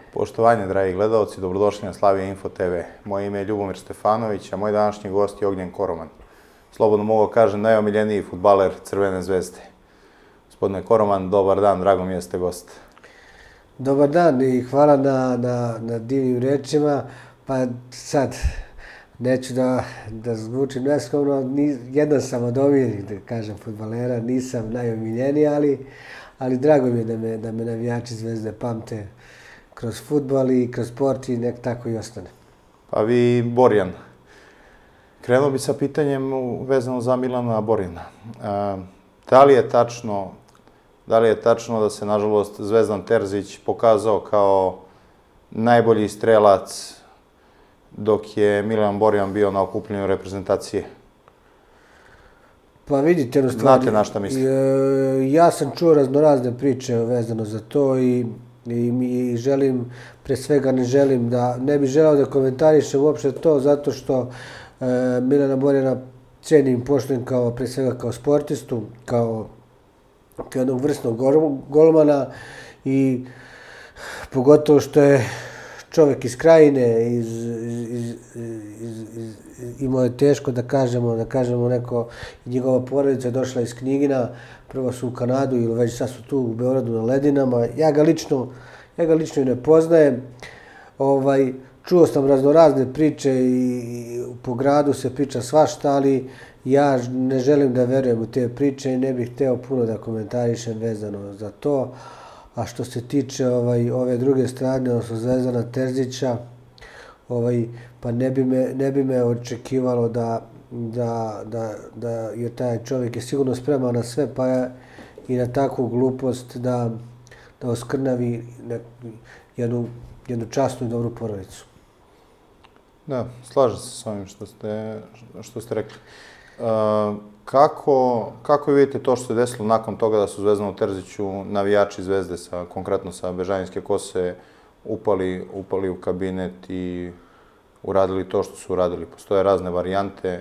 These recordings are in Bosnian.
Poštovanje, dragi gledalci, dobrodošli na Slavija Info TV. Moje ime je Ljubomir Stefanović, a moj današnji gost je Ognjen Koroman. Slobodno mogu kažem najomiljeniji fudbaler Crvene zvezde. Gospodine Koroman, dobar dan, drago mi je da ste gost. Dobar dan i hvala na divnim rečima. Pa sad, neću da zvučim neskromno, jedan sam od omiljenih, da kažem, fudbalera, nisam najomiljeniji, ali drago mi je da me navijači Zvezde pamte kroz fudbal i kroz sport i nek tako i ostane. Pa vi, Borjan. Krenuo bi sa pitanjem vezano za Milana Borjana. Da li je tačno da se, nažalost, Zvezdan Terzić pokazao kao najbolji strelac dok je Milan Borjan bio na okupljenju reprezentacije? Pa vidite, jednu stvar. Znate na šta mislim? Ja sam čuo raznorazne priče vezano za to i želim, pre svega ne bih želeo da komentarišem uopšte to zato što Milana Borjana cenim i poštujem pre svega kao sportistu, kao jednog vrsnog golmana i pogotovo što je čovjek iz Krajine, imao je teško da kažemo neko, njegova porodica je došla iz Knjigina, prvo su u Kanadu ili već sad su tu u Beogradu na ledinama. Ja ga lično i ne poznajem. Čuo sam raznorazne priče i po gradu se priča svašta, ali ja ne želim da verujem u te priče i ne bih hteo puno da komentarišem vezano za to. A što se tiče ove druge strane, odnosno Zvezdana Terzića, pa ne bi me očekivalo da je taj čovjek je sigurno spreman na sve, pa i na takvu glupost da oskrnavi jednu časnu i dobru porodicu. Da, slažem se s ovim što ste rekli. Kako vidite to što se desilo nakon toga da su Zvezdanu Terziću navijači Zvezde, konkretno sa Bežanijske kose, upali u kabinet i uradili to što su uradili? Postoje razne varijante.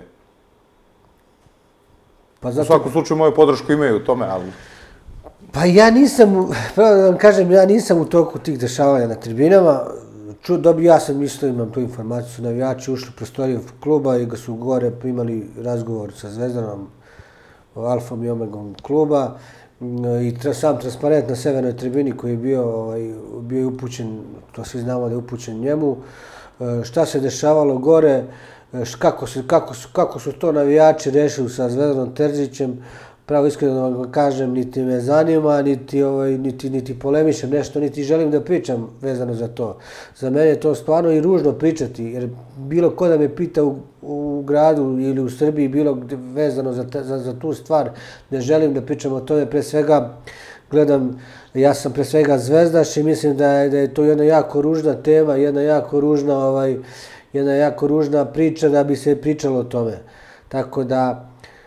U svakom slučaju moju podršku imaju u tome, ali... Pa ja nisam, pravo da vam kažem, ja nisam u toku tih dešavanja na tribinama. Ja sam mislio, imam tu informaciju, su navijači ušli u prostoriju kluba i ga su gore imali razgovor sa Zvezdanom, alfom i omegom kluba i sam transparent na severnoj tribini koji je bio upućen, to svi znamo da je upućen njemu. Šta se dešavalo gore, kako su to navijači rešili sa Zvezdanom Terzićem, pravo iskreno da vam kažem, niti me zanima, niti polemišem nešto, niti želim da pričam vezano za to. Za mene je to stvarno i ružno pričati, jer bilo ko da me pita u gradu ili u Srbiji bilo vezano za tu stvar, ne želim da pričam o tome, pre svega gledam, ja sam pre svega zvezdaš i mislim da je to jedna jako ružna tema, jedna jako ružna priča da bi se pričalo o tome. Tako da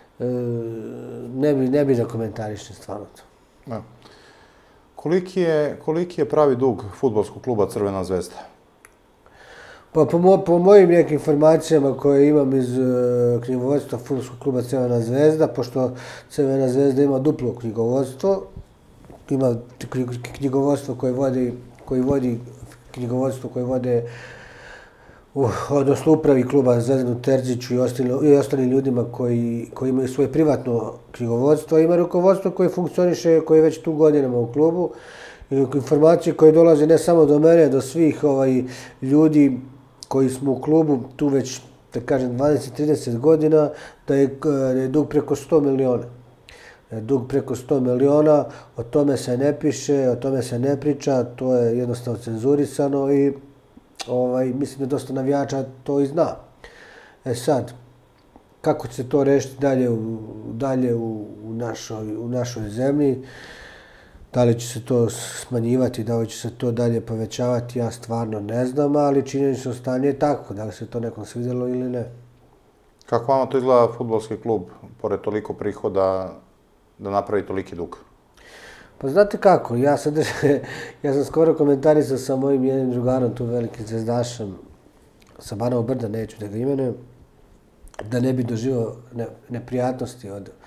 ne bi da komentarišem stvarno to. Koliki je pravi dug fudbalskog kluba Crvena zvezda? Pa po mojim nekim informacijama koje imam iz knjigovodstva fudbalskog kluba Crvena zvezda, pošto Crvena zvezda ima duplo knjigovodstvo, ima knjigovodstvo koje vode odnosno upravi kluba Zvezdanu Terziću i ostalim ljudima koji imaju svoje privatno knjigovodstvo, ima rukovodstvo koje funkcioniše, koje je već tu godinama u klubu. Informacije koje dolaze ne samo do mene, do svih ljudi koji smo u klubu tu već, da kažem, 20-30 godina, da je dug preko 100 miliona. Dug preko 100 miliona, o tome se ne piše, o tome se ne priča, to je jednostavno cenzurisano i mislim da dosta navijača to i zna. Sad, kako će se to rešiti dalje u našoj zemlji, da li će se to smanjivati, da li će se to dalje povećavati, ja stvarno ne znam, ali činjenično stanje je tako, da li se to nekom svidjelo ili ne. Kako vama to izgleda fudbalski klub, pored toliko prihoda, da napravi toliki dug? Pa znate kako, ja sam skoro komentarisao sa mojim jednim drugarom, tu velikim zvezdašem, sa Banovog Brda, neću da ga imenujem, da ne bi doživao neprijatnosti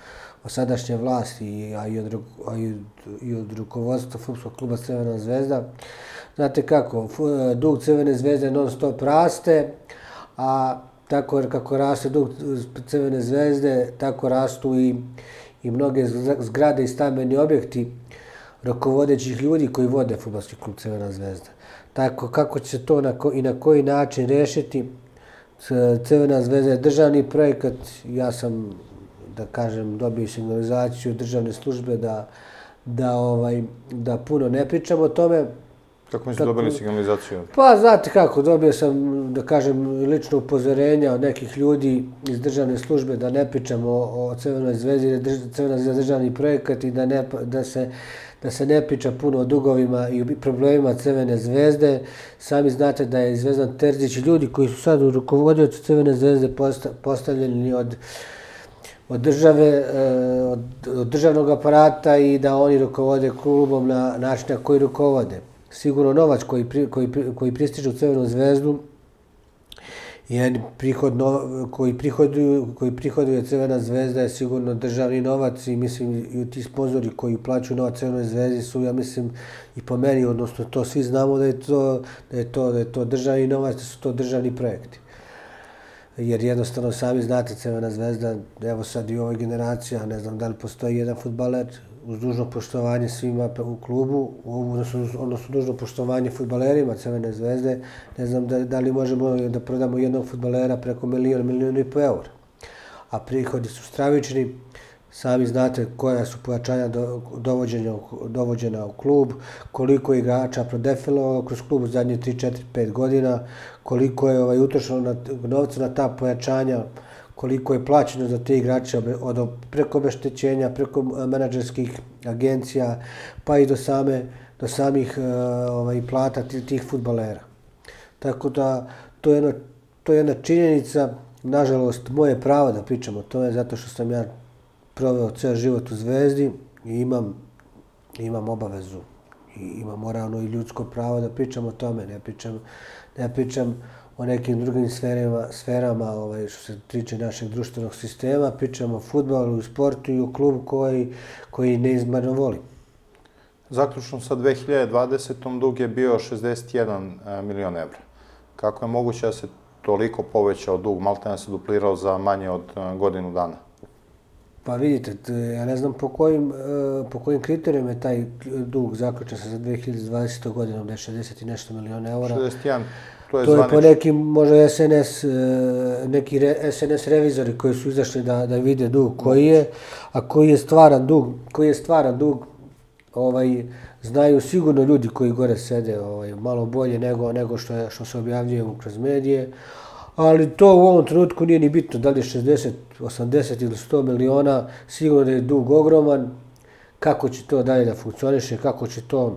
sadašnje vlasti, i od rukovodstva fudbalskog kluba Crvena zvezda. Znate kako, dug Crvene zvezde non stop raste, a tako kako raste dug Crvene zvezde, tako rastu i mnoge zgrade i stambeni objekti rukovodećih ljudi koji vode fudbalski klub Crvena zvezda. Tako kako će to i na koji način rešiti, Crvena zvezda je državni projekat, ja sam, da kažem, dobio signalizaciju od državne službe da puno ne pričam o tome. Kako mi ste dobili signalizaciju? Pa, znate kako, dobio sam, da kažem, lično upozorenja od nekih ljudi iz državne službe da ne pričamo o Crvenoj zvezdi, jer je Crvena zvezda državni projekat i da se ne priča puno o dugovima i problemima Crvene zvezde. Sami znate da je Zvezdan Terzić i ljudi koji su sad u rukovodiocu Crvene zvezde postavljeni od države, od državnog aparata i da oni rukovode klubom na način na koji rukovode. Sigurno novac koji pristiže u Crvenu zvezdu je koji prihoduje Crvena zvezda je sigurno državni novac i mislim i ti sponzori koji uplaćuju novac Crvenoj zvezdi su, ja mislim, i po meni, odnosno to svi znamo da je to državni novac, da su to državni projekti. Jer jednostavno sami znate Crvena zvezda, evo sad i ovoj generaciji, ne znam da li postoji jedan fudbaler, uz dužno poštovanje svima u klubu, odnosno dužno poštovanje fudbalerima Crvene zvezde, ne znam da li možemo da prodamo jednog fudbalera preko milijon i po eura. A prihodi su stravični, sami znate koja su pojačanja dovođena u klub, koliko je igrača prodefilovalo kroz klub u zadnje 3, 4, 5 godina, koliko je utrošeno novca na ta pojačanja, koliko je plaćeno za te igrače preko obeštećenja, preko menadžerskih agencija, pa i do samih plata tih fudbalera. Tako da, to je jedna činjenica, nažalost, moje pravo da pričam o tome, zato što sam ja proveo ceo život u Zvezdi i imam obavezu i imam moralno i ljudsko pravo da pričam o tome, ne pričam o nekim drugim sferama što se tiče našeg društvenog sistema, pričamo o fudbalu, o sportu i o klubu koji neizmjerno volim. Zaključno sa 2020. dug je bio 61 milion evra. Kako je moguće da se toliko povećao dug, maltene se duplirao za manje od godinu dana? Pa vidite, ja ne znam po kojim kriterijima je taj dug zaključen sa 2020. godinom, da je 60 i nešto miliona eura. 61, to je zvanično. To je po nekim, možda neki SNS revizori koji su izašli da vide dug koji je, a koji je stvaran dug, znaju sigurno ljudi koji gore sede malo bolje nego što se objavljuje kroz medije. Ali to u ovom trenutku nije ni bitno, da li je 60, 80 ili 100 miliona, sigurno da je dug ogroman. Kako će to dalje da funkcioniše, kako će to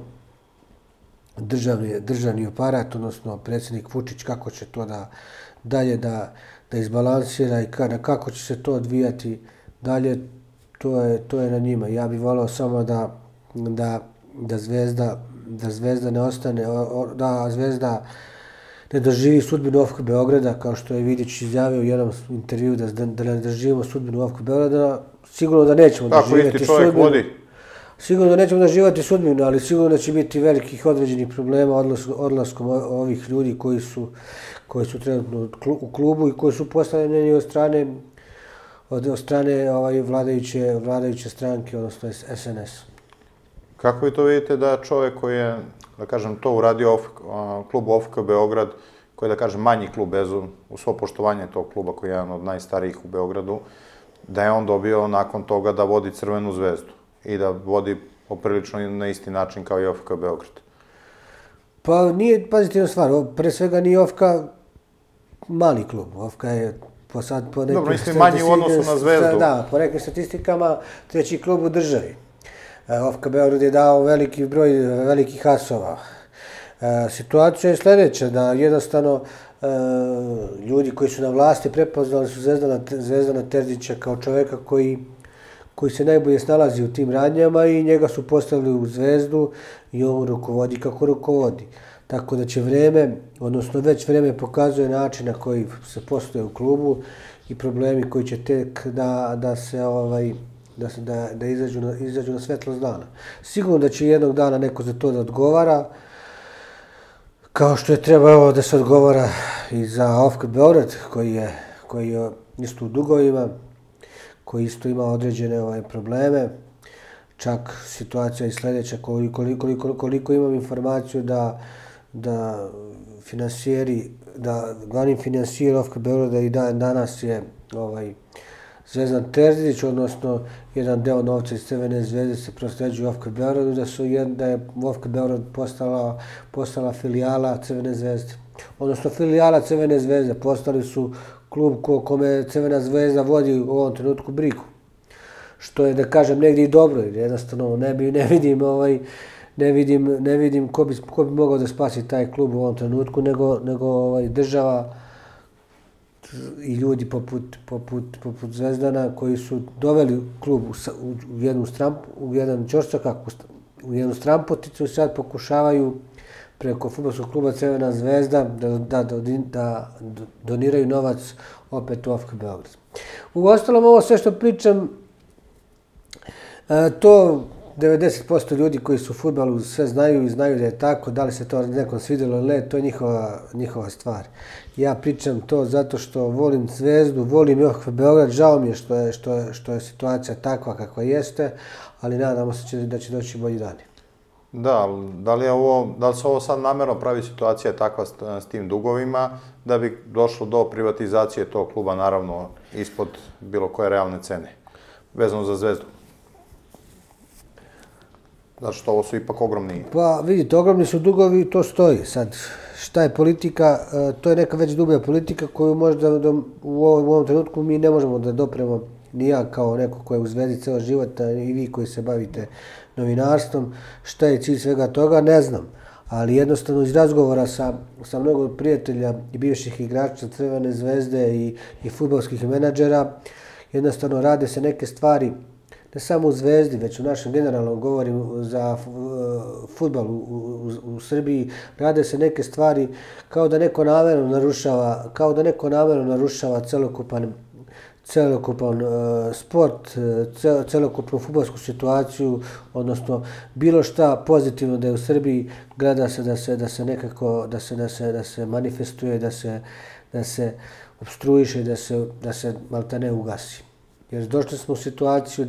državni aparat, odnosno predsjednik Vučić, kako će to dalje da izbalansira i kako će se to odvijati dalje, to je na njima. Ja bih volao samo da Zvezda ne ostane, da Zvezda ne doživi sudbinu OFK Beograda, kao što je Vidić izjavio u jednom intervju, da ne doživimo sudbinu OFK Beograda. Sigurno da nećemo doživjeti sudbinu. Sigurno da nećemo doživjeti sudbinu, ali sigurno da će biti velikih određenih problema odlaskom ovih ljudi koji su trenutno u klubu i koji su postavljeni od strane vladajuće stranke, odnosno SNS. Kako vi to vidite da čovjek koji je, da kažem, to uradio klubu OFK Beograd, koji je, da kažem, manji klub, uz svo poštovanje tog kluba koji je jedan od najstarijih u Beogradu, da je on dobio nakon toga da vodi Crvenu zvezdu i da vodi poprilično na isti način kao i OFK Beograd? Pa nije, pazite jednu stvar, pre svega nije OFK mali klub. OFK je po nekim... Dobro, mislim manji u odnosu na Zvezdu. Da, po nekim statistikama treći klub u državi. OFK Beograd je dao veliki broj velikih asova. Situacija je sljedeća, da jednostavno ljudi koji su na vlasti prepoznali su Zvezdana Terzića kao čoveka koji se najbolje snalazi u tim radnjama i njega su postavili u Zvezdu i on rukovodi kako rukovodi. Tako da će vreme, odnosno već vreme pokazuje način na koji se postoje u klubu i problemi koji će tek da izađu na svetlost dana. Sigurno da će jednog dana neko za to da odgovara, kao što je trebalo da se odgovara i za OFK Beograd, koji je isto u dugovima, koji isto ima određene probleme. Čak situacija je sljedeća, koliko imam informaciju da glavni finansijer OFK Beograda i danas je Zvezdan Terzić, odnosno jedan deo novca iz Crvene zvezde se prosleđuje OFK Beogradu, da je OFK Beograd postala filijala Crvene zvezde. Odnosno filijala Crvene zvezde, postali su klub kome Crvena zvezda vodi u ovom trenutku brigu. Što je, da kažem, negdje i dobro, jer jednostavno ne vidim ko bi mogao da spasi taj klub u ovom trenutku, nego država i ljudi poput Zvezdana koji su doveli klub u jedan ćošak, u jednu strampoticu i sad pokušavaju preko fudbalskog kluba Crvena zvezda da doniraju novac opet u OFK Beograd. Uostalom, ovo sve što pričam, to 90% ljudi koji su u fudbalu sve znaju i znaju da je tako, da li se to nekom svidjelo ili ne, to je njihova stvar. Ja pričam to zato što volim Zvezdu, volim i OFK Beograd, žao mi je što je situacija takva kakva jeste, ali nadamo se da će doći bolji dani. Da, da li se ovo sad namjerno pravi situacija takva s tim dugovima, da bi došlo do privatizacije tog kluba, naravno, ispod bilo koje realne cene, vezano za Zvezdu? Zato što ovo su ipak ogromni... Pa vidite, ogromni su dugovi i to stoji. Sad, šta je politika, to je neka već dublja politika koju možda u ovom trenutku mi ne možemo da dopremo, ni ja kao neko ko je u Zvezdi ceo život, i vi koji se bavite novinarstvom. Šta je cilj svega toga, ne znam. Ali jednostavno iz razgovora sa mnogo prijatelja i bivših igrača Crvene zvezde i fudbalskih menadžera, jednostavno rade se neke stvari, ne samo u Zvezdi, već u našem generalno govorim za fudbal u Srbiji, rade se neke stvari kao da neko namerno narušava celokupan sport, celokupnu fudbalsku situaciju, odnosno bilo šta pozitivno da je u Srbiji, gleda se da se nekako, da se manifestuje, da se obstruiše, da se maltene ugasi. Jer došli smo u situaciju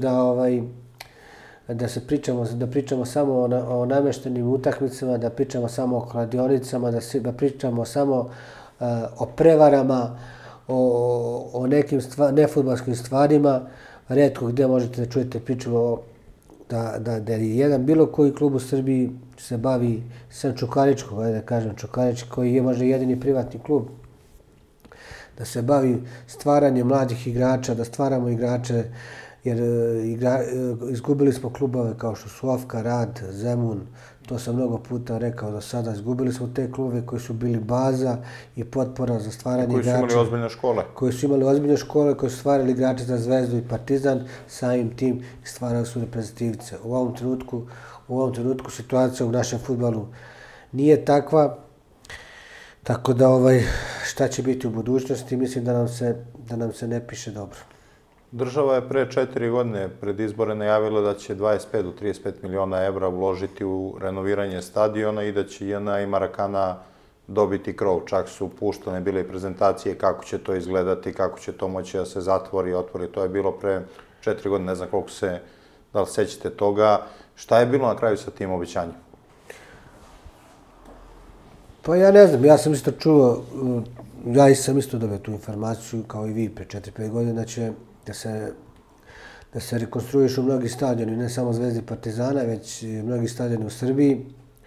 da pričamo samo o namještenim utakmicama, da pričamo samo o kladionicama, da pričamo samo o prevarama, o nekim nefudbalskim stvarima. Rijetko gdje možete da čujete priču da je jedan bilo koji klub u Srbiji se bavi sam Čukaričkog, da kažem Čukarički, koji je možda jedini privatni klub, da se bavi stvaranjem mladih igrača, da stvaramo igrače, jer izgubili smo klubove kao što su Ofka, Rad, Zemun, to sam mnogo puta rekao do sada, izgubili smo te klube koji su bili baza i potpora za stvaranje igrača. Koji su imali ozbiljne škole. Koji su imali ozbiljne škole, koji su stvarali igrače za Zvezdu i Partizan, samim tim stvarali su reprezentativce. U ovom trenutku situacija u našem fudbalu nije takva, tako da šta će biti u budućnosti, mislim da nam se ne piše dobro. Država je pre 4 godine pred izbore najavila da će 25 do 35 miliona evra uložiti u renoviranje stadiona i da će JNA i Marakana dobiti krov. Čak su puštane bile prezentacije kako će to izgledati, kako će to moći da se zatvori i otvori. To je bilo pre 4 godine, ne znam koliko da li sećate toga. Šta je bilo na kraju sa tim obećanjem? Pa ja ne znam, ja sam isto čuo, ja sam isto dobio tu informaciju kao i vi pre 4-5 godina će da se rekonstruišu mnogi stadioni, ne samo Zvezde i Partizana, već i mnogi stadioni u Srbiji.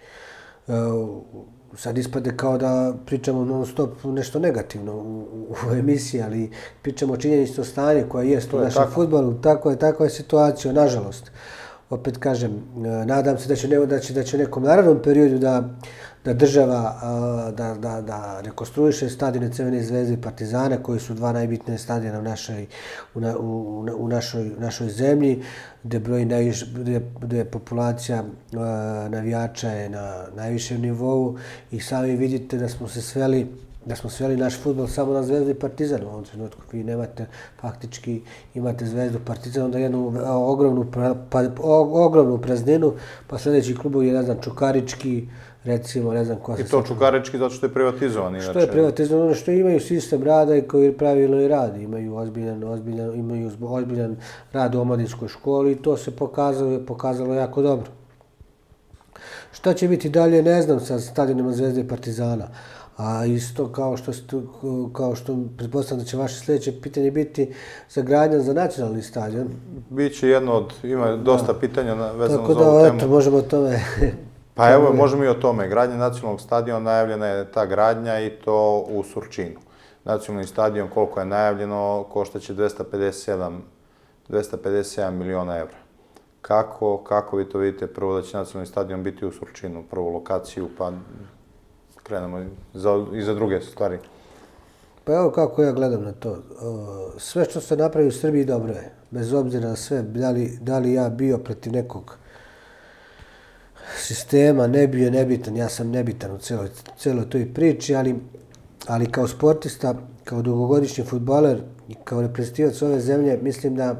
Sad ispade kao da pričamo non stop nešto negativno u emisiji, ali pričamo o činjenično stanje koje jest u našem fudbalu. Takva je situacija, nažalost. Opet kažem, nadam se da će u nekom narednom periodu da država da rekonstruiše stadione Crvene zvezde i Partizana, koji su dva najbitnije stadiona u našoj zemlji, gdje populacija navijača je na najvišem nivou i sami vidite da smo se sveli da smo sveli naš fudbal samo na Zvezdu i Partizan. U ovom trenutku vi nemate, faktički imate Zvezdu, Partizan, onda jednu ogromnu prazninu, pa sljedeći klubovi je, ne znam, Čukarički, recimo, ne znam ko se... I to Čukarički zato što je privatizovan. Što je privatizovan, ono što imaju sistem rada i koji pravilno i radi. Imaju ozbiljan rad u omladinskoj školi i to se pokazalo jako dobro. Šta će biti dalje, ne znam, sa stadionima Zvezde i Partizana. A isto kao što pretpostavljam da će vaše sljedeće pitanje biti za gradnja za nacionalni stadion. Biće jedno od, ima dosta pitanja vezano za ovu temu. Tako da, eto, možemo o tome... Pa evo, možemo i o tome. Gradnja nacionalnog stadiona, najavljena je ta gradnja i to u Surčinu. Nacionalni stadion, koliko je najavljeno, koštaće 257 miliona evra. Kako vi to vidite? Prvo da će nacionalni stadion biti u Surčinu, prvu lokaciju, pa krenemo i za druge stvari. Pa evo kako ja gledam na to. Sve što se napravi u Srbiji dobro je. Bez obzira na sve, da li ja bio protiv nekog sistema, ne bio nebitan, ja sam nebitan u celoj toj priči, ali kao sportista, kao dugogodišnji fudbaler i kao reprezentativac ove zemlje, mislim da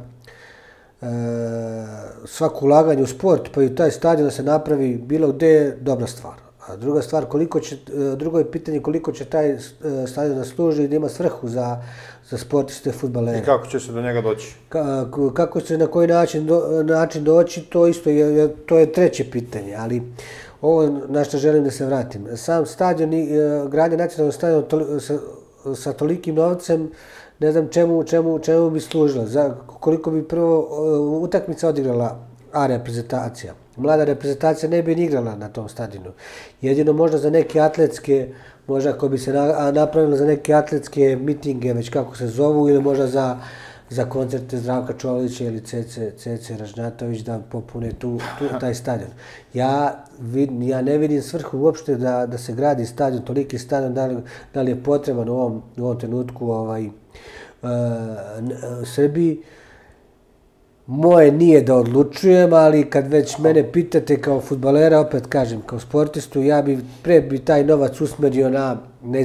svako ulaganje u sport, pa i taj stadion da se napravi bilo gde je dobra stvar. A drugo je pitanje koliko će taj stadion da služi i da ima svrhu za sportiste, fudbalere. I kako će se do njega doći? Kako će na koji način doći, to je treće pitanje, ali ovo na što želim da se vratim. Sam stadion, gradnja nacionalnog stadiona sa tolikim novcem, ne znam čemu bi služila. Koliko bi prvo utakmica odigrala A reprezentacija. Mlada reprezentacija ne bi ni igrala na tom stadionu. Jedino možda za neke atletske, možda ako bi se napravilo za neke atletske mitinge, već kako se zovu, ili možda za koncerte Zdravka Čolića ili Cece Ražnjatović da popune taj stadion. Ja ne vidim svrhu uopšte da se gradi stadion, toliki stadion, da li je potreban u ovom trenutku Srbiji. Moje nije da odlučujem, ali kad već mene pitate kao fudbalera, opet kažem, kao sportistu, ja bi taj novac usmerio na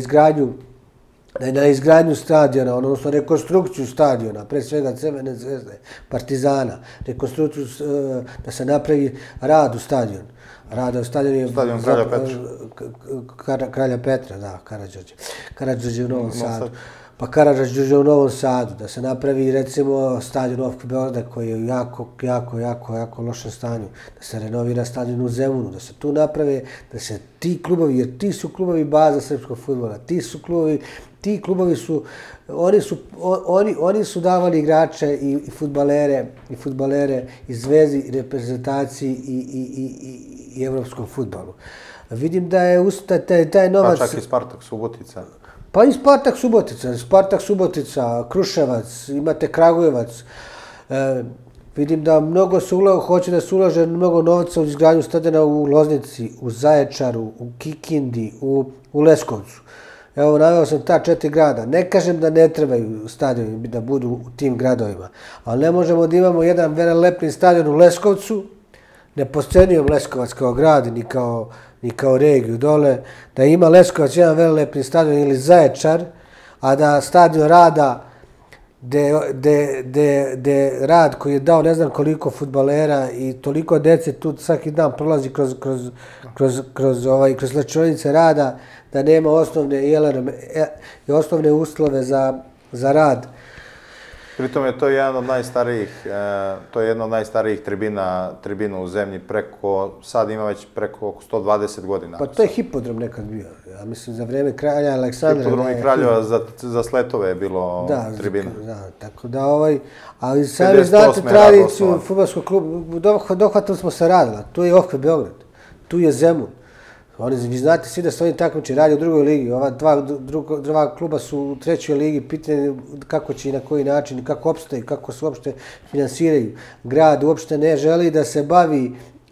izgradnju stadiona, odnosno rekonstrukciju stadiona, pre svega Crvene zvezde, Partizana, rekonstrukciju da se napravi rad u stadion. Stadion Kralja Petra. Kralja Petra, da, Karađorđe u Novom Sadu. Pa Karađorđe u Novom Sadu, da se napravi recimo stadion OFK Beograda koji je u jako lošem stanju, da se renovira stadion u Zemunu, da se tu naprave, da se ti klubovi, jer ti su klubovi baza srpskog fudbala, ti klubovi su, oni su davali igrače i fudbalere i Zvezdi, i reprezentaciji i evropskom fudbalu. Vidim da je taj novac... Pa čak i Spartak Subotica. Pa i Spartak Subotica, Kruševac, imate Kragujevac. Vidim da hoće da se ulaže mnogo novca u izgradnju stadiona u Loznici, u Zaječaru, u Kikindi, u Leskovcu. Evo, naveo sam ta 4 grada. Ne kažem da ne trebaju stadioni da budu u tim gradovima, ali ne možemo da imamo jedan velelepni stadion u Leskovcu, ne potcenjujem Leskovac kao grad, ni kao regiju dole, da ima Leskovac jedan velelepni stadion ili Zaječar, a da stadion Rada, gde Rad koji je dao ne znam koliko fudbalera i toliko dece tu svaki dan prolazi kroz slačionice Rada, da nema osnovne uslove za rad. Pritom je to jedna od najstarijih tribina u zemlji, sad ima već preko oko 120 godina. Pa to je hipodrom nekad bio, ja mislim za vreme kralja Aleksandra. Hipodrom i kraljeva za sletove je bilo tribina. Da, tako da ali sami znate tradiciju fudbalskog kluba, dohvatili smo se Radila, tu je OFK Beograd, tu je Zemun. Vi znate svi da se oni takmiče, radi u drugoj ligi, ova dva kluba su u trećoj ligi, pitanje kako će i na koji način, kako opstaju, kako se uopšte finansiraju. Grad uopšte ne želi da se bavi,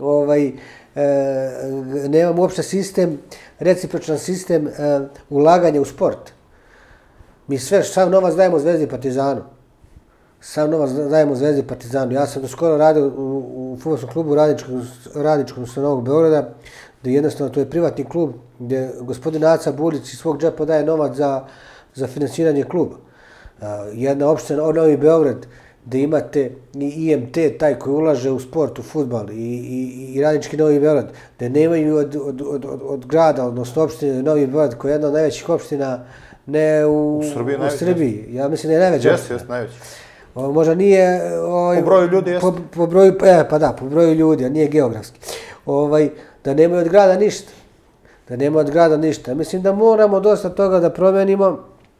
nemamo uopšte sistem, recipročan sistem ulaganja u sport. Mi sav novac dajemo Zvezdi i Partizanu. Ja sam do skoro radio u fudbalskom klubu Radničkom sa Novog Beograda, gdje jednostavno to je privatni klub, gdje gospodin Aca Bulić iz svog džepa daje novac za finansiranje kluba. Jedna opština, Novi Beograd, gdje imate i IMT, taj koji ulaže u sport, u fudbal, i Radnički Novi Beograd, gdje nemaju od grada, odnosno opštine Novi Beograd, koja je jedna od najvećih opština, ne u Srbiji. Ja mislim da je najveća opština. Jeste, najveća. Možda nije... Po broju ljudi jeste. Po broju ljudi, a nije geografski. Da nemaju od grada ništa. Mislim da moramo dosta toga da promenimo,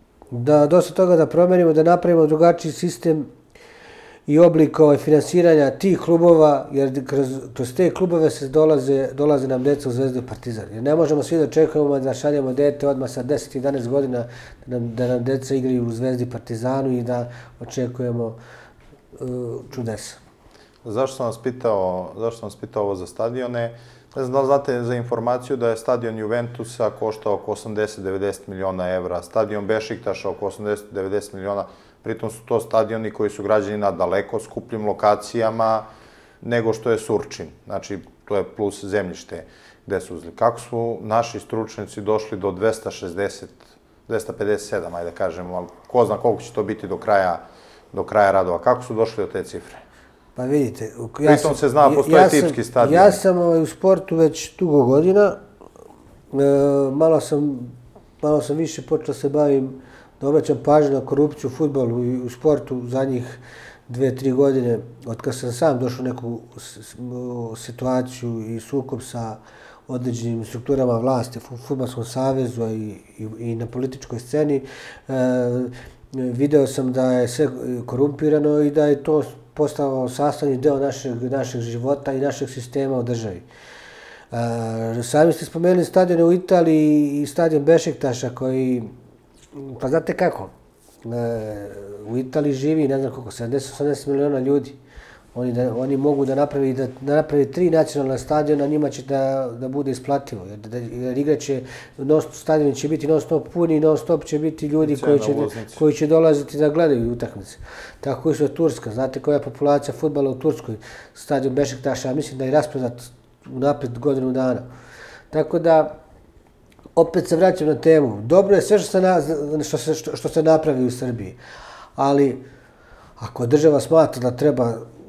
da napravimo drugačiji sistem i oblik finansiranja tih klubova, jer kroz te klubove se dolaze nam deca u Zvezdu i Partizan. Jer ne možemo svi da očekujemo da šaljemo dete odmah sa 10-11 godina da nam deca igraju u Zvezdi i Partizanu i da očekujemo čudesa. Zašto sam vas pitao ovo za stadione? Ne znam da li znate za informaciju da je stadion Juventusa koštao oko 80-90 miliona evra, stadion Bešiktaša oko 80-90 miliona. Pritom su to stadioni koji su građeni na daleko skupljim lokacijama nego što je Surčin. Znači, to je plus zemljište gde su uzeli. Kako su naši stručnici došli do 260, 257, ajde da kažemo, ali ko zna koliko će to biti do kraja radova. Kako su došli do te cifre? Pa vidite... Pritom se zna, postoje tipski stadion. Ja sam u sportu već dugo godina. Malo sam više počeo se bavim da obraćam pažnju na korupciju u fudbalu i u sportu zadnjih 2-3 godine, od kad sam sam došao u neku situaciju i sukob sa određenim strukturama vlasti u Fudbalskom savezu i na političkoj sceni, video sam da je sve korumpirano i da je to postao sastavni deo našeg života i našeg sistema u državi. Sami ste spomenuli stadione u Italiji i stadion Bešiktaša koji... Pa znate kako, u Italiji živi, ne znam koliko, 70-80 miliona ljudi. Oni mogu da napravi 3 nacionalna stadiona, njima će da bude isplativo. Jer stadion će biti non stop puni, non stop će biti ljudi koji će dolaziti da gledaju utakmice. Tako i su Turska. Znate koja je populacija fudbala u Turskoj? Stadion Bešiktaša, mislim da je rasprodat unapred godinu dana. Tako da, opet se vraćam na temu. Dobro je sve što se napravi u Srbiji, ali ako država smatra da treba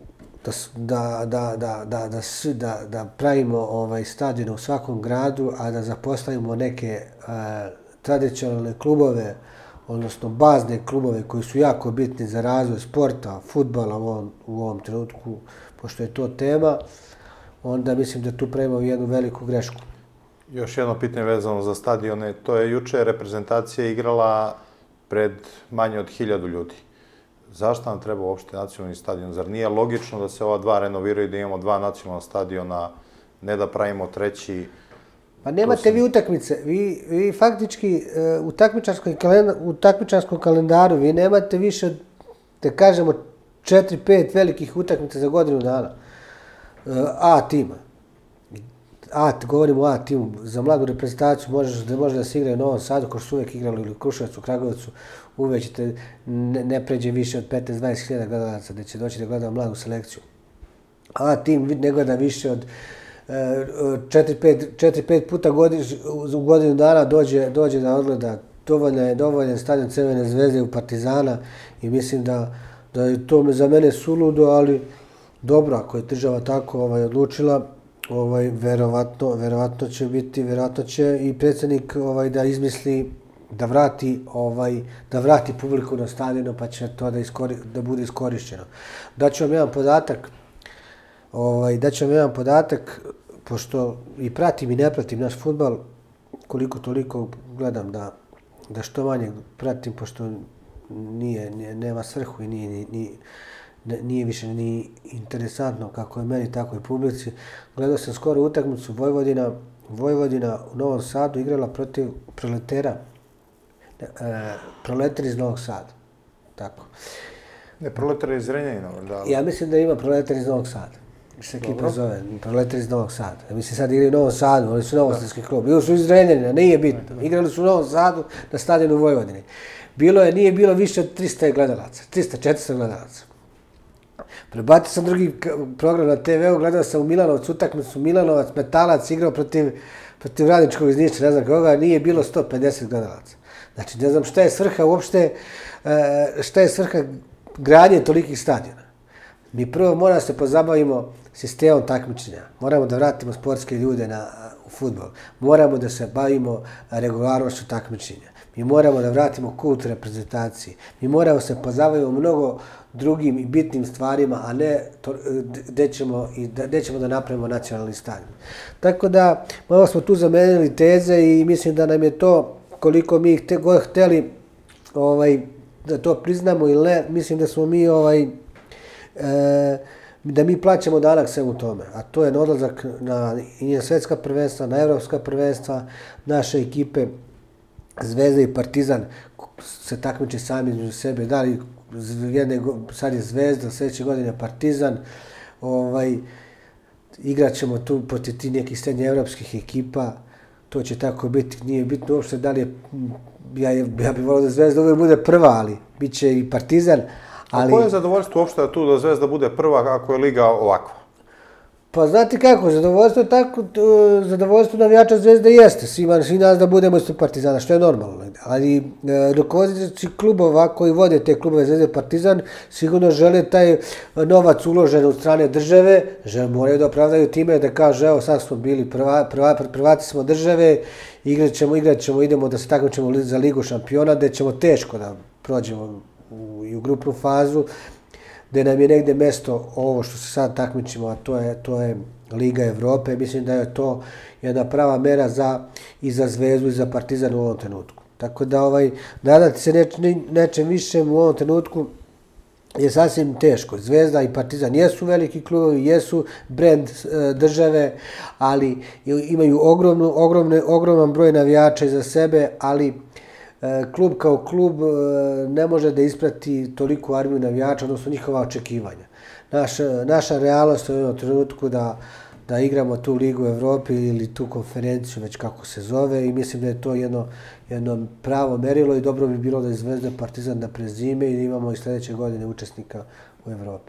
da pravimo stadione u svakom gradu, a da zapostavimo neke tradicionalne klubove, odnosno bazne klubove koji su jako bitni za razvoj sporta, fudbala u ovom trenutku, pošto je to tema, onda mislim da tu pravimo jednu veliku grešku. Još jedno pitanje vezano za stadione. To je juče reprezentacija igrala pred manje od 1000 ljudi. Zašto nam treba uopšte nacionalni stadion? Zar nije logično da se ova dva renoviraju, da imamo 2 nacionalna stadiona, ne da pravimo treći? Pa nemate vi utakmice. Vi faktički u takmičarskom kalendaru vi nemate više, da kažemo, 4-5 velikih utakmica za godinu dana. A tima. Govorimo o A timu. Za mladu reprezentaciju može da se igra u Novom Sadu, kao što su uvek igrali, ili u Kruševcu, u Kragovicu, uvek ćete ne pređe više od 15-20 hiljada gledalaca da će doći da gleda mladu selekciju. A tim ne gleda više od 4-5 puta u godinu dana dođe da odgleda. Dovoljan stadion Crvene zvezde u Partizana i mislim da je to za mene suludo, ali dobro, ako je država tako odlučila, verovatno će i predsjednik da izmisli da vrati publiku na stadionu, pa će to da bude iskorišćeno. Daću vam jedan podatak, pošto i pratim i ne pratim naš fudbal, koliko toliko gledam da što manje pratim, pošto nema svrhu i nije više ni interesantno kako je meni, tako i publici. Gledao sam skoro utakmicu Vojvodina u Novom Sadu igrala protiv Proletera. Proleter iz Novog Sada. Tako. Ne, Proleter iz Zrenjanina. Ja mislim da ima Proleter iz Novog Sada. Se ekipa zove, Proleter iz Novog Sada. Ja mislim sad igraju u Novom Sadu, oni su novosadski klub. Ili su iz Zrenjanina, nije bitno. Igrali su u Novom Sadu na stadionu u Vojvodini. Nije bilo više od 300 gledalaca, 300-400 gledalaca. Prebacio sam drugi program na TV-u, gledao sam u Milanovcu utakmicu, Milanovac, Metalac igrao protiv Radničkog iz Niša, ne znam koga, nije bilo 150 gledalaca. Znači, ne znam šta je svrha uopšte, šta je svrha gradnje tolikih stadiona. Mi prvo moramo se pozabavimo sistemom takmičenja. Moramo da vratimo sportske ljude u fudbal. Moramo da se bavimo regularnošću takmičenja. Mi moramo da vratimo kult reprezentacije. Mi moramo se pozabavimo mnogo drugim i bitnim stvarima, a ne gde ćemo da napravimo nacionalni stadion. Tako da, malo smo tu zamenili teze i mislim da nam je to, koliko mi god hteli da to priznamo ili ne, mislim da smo mi da mi plaćamo danak svemu tome, a to je odlazak na svjetska prvenstva, na evropska prvenstva, naše ekipe Zvezda i Partizan se takmiče sami između sebe, da li sad je Zvezda, sljedeće godine Partizan, igrat ćemo tu protiv tih nekih srednje evropskih ekipa, to će tako biti, nije bitno uopšte da li je, ja bih volio da Zvezda uvijek bude prva, ali bit će i Partizan. A koje je zadovoljstvo uopšte tu da Zvezda bude prva ako je liga ovakva? Pa znate kako, zadovoljstvo navijača Zvezde jeste, svi nas da budemo isto Partizana, što je normalno. Ali rukovodioci klubova koji vode te klubove Zvezde Partizan sigurno žele taj novac uložen od strane države, moraju da opravdaju time da kaže evo sad smo bili prvaci smo države, igrat ćemo, idemo da se takmičimo za Ligu šampiona, gde ćemo teško da prođemo i u grupnu fazu, gde nam je negde mesto ovo što se sad takmičimo, a to je Liga Evrope. Mislim da je to jedna prava mera i za Zvezdu i za Partizan u ovom trenutku. Tako da nadati se nečem višem u ovom trenutku je sasvim teško. Zvezda i Partizan jesu veliki klubovi, jesu brend države, ali imaju ogroman broj navijača iza sebe, ali klub kao klub ne može da isprati toliku armiju navijača, odnosno njihova očekivanja. Naša realnost je u jednom trenutku da igramo tu Ligu Evrope ili tu konferenciju, već kako se zove, i mislim da je to jedno pravo merilo i dobro bi bilo da je Zvezda Partizan da prezime i da imamo i sljedeće godine učesnika u Evropi.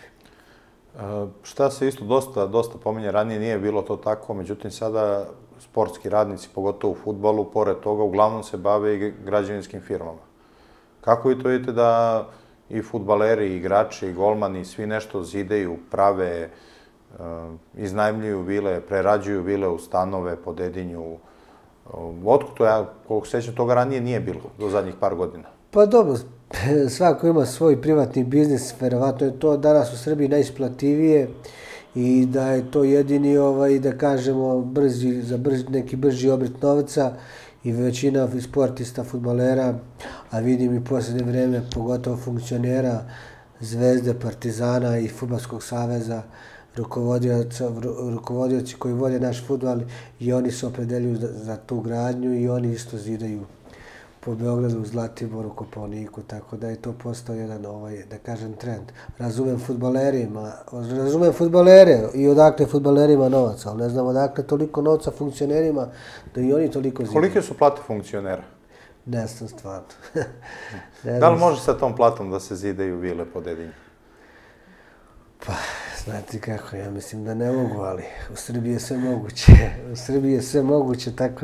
Šta se isto dosta pominje, ranije nije bilo to tako, međutim sada sportski radnici, pogotovo u fudbalu, pored toga uglavnom se bave i građevinskim firmama. Kako vi to vidite da i fudbaleri, i igrači, i golmani, svi nešto zideju, prave, iznajmljuju vile, prerađuju vile u stanove po Dedinju? Otkud to, ja koliko sećam, toga ranije nije bilo do zadnjih par godina? Pa dobro, svako ima svoj privatni biznis, verovatno je to danas u Srbiji najisplativije i da je to jedini, da kažemo, neki brži obrt novca i većina sportista, fudbalera, a vidim i posljednje vreme, pogotovo funkcionera Zvezde, Partizana i Fudbalskog saveza, rukovodioci koji vode naš fudbal i oni se opredeljuju za tu gradnju i oni isto zidaju po Beogradu, Zlatiboru, Kopaoniku, tako da je to postao jedan, da kažem, trend. Razumem fudbalere i odakle fudbalerima novaca, ali ne znam odakle toliko novca funkcionerima da i oni toliko zidaju. Kolike su plate funkcionera? Ne znam stvarno. Da li može sa tom platom da se zidaju vile po Dedinju? Pa, znate kako, ja mislim da ne mogu, ali u Srbiji je sve moguće. U Srbiji je sve moguće, tako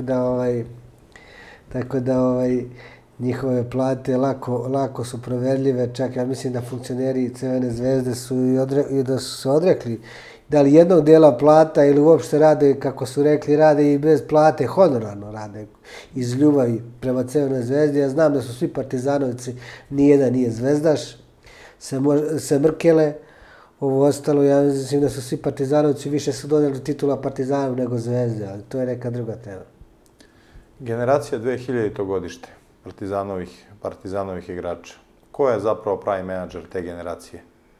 da njihove plate lako su proverljive, čak ja mislim da funkcioneri Crvene zvezde su i da su se odrekli da li jednog dela plata ili uopšte rade, kako su rekli, rade i bez plate, honorarno rade iz ljubavi prema Crvenoj zvezdi. Ja znam da su svi partizanovci, nijedan nije zvezdaš, se mrkele, ovo ostalo, ja mislim da su svi partizanovci više su donijeli titula Partizanu nego Zvezde, ali to je neka druga tema. Generacija 2000. godište Partizanovih igrača. Ko je zapravo pravi menadžer te generacije?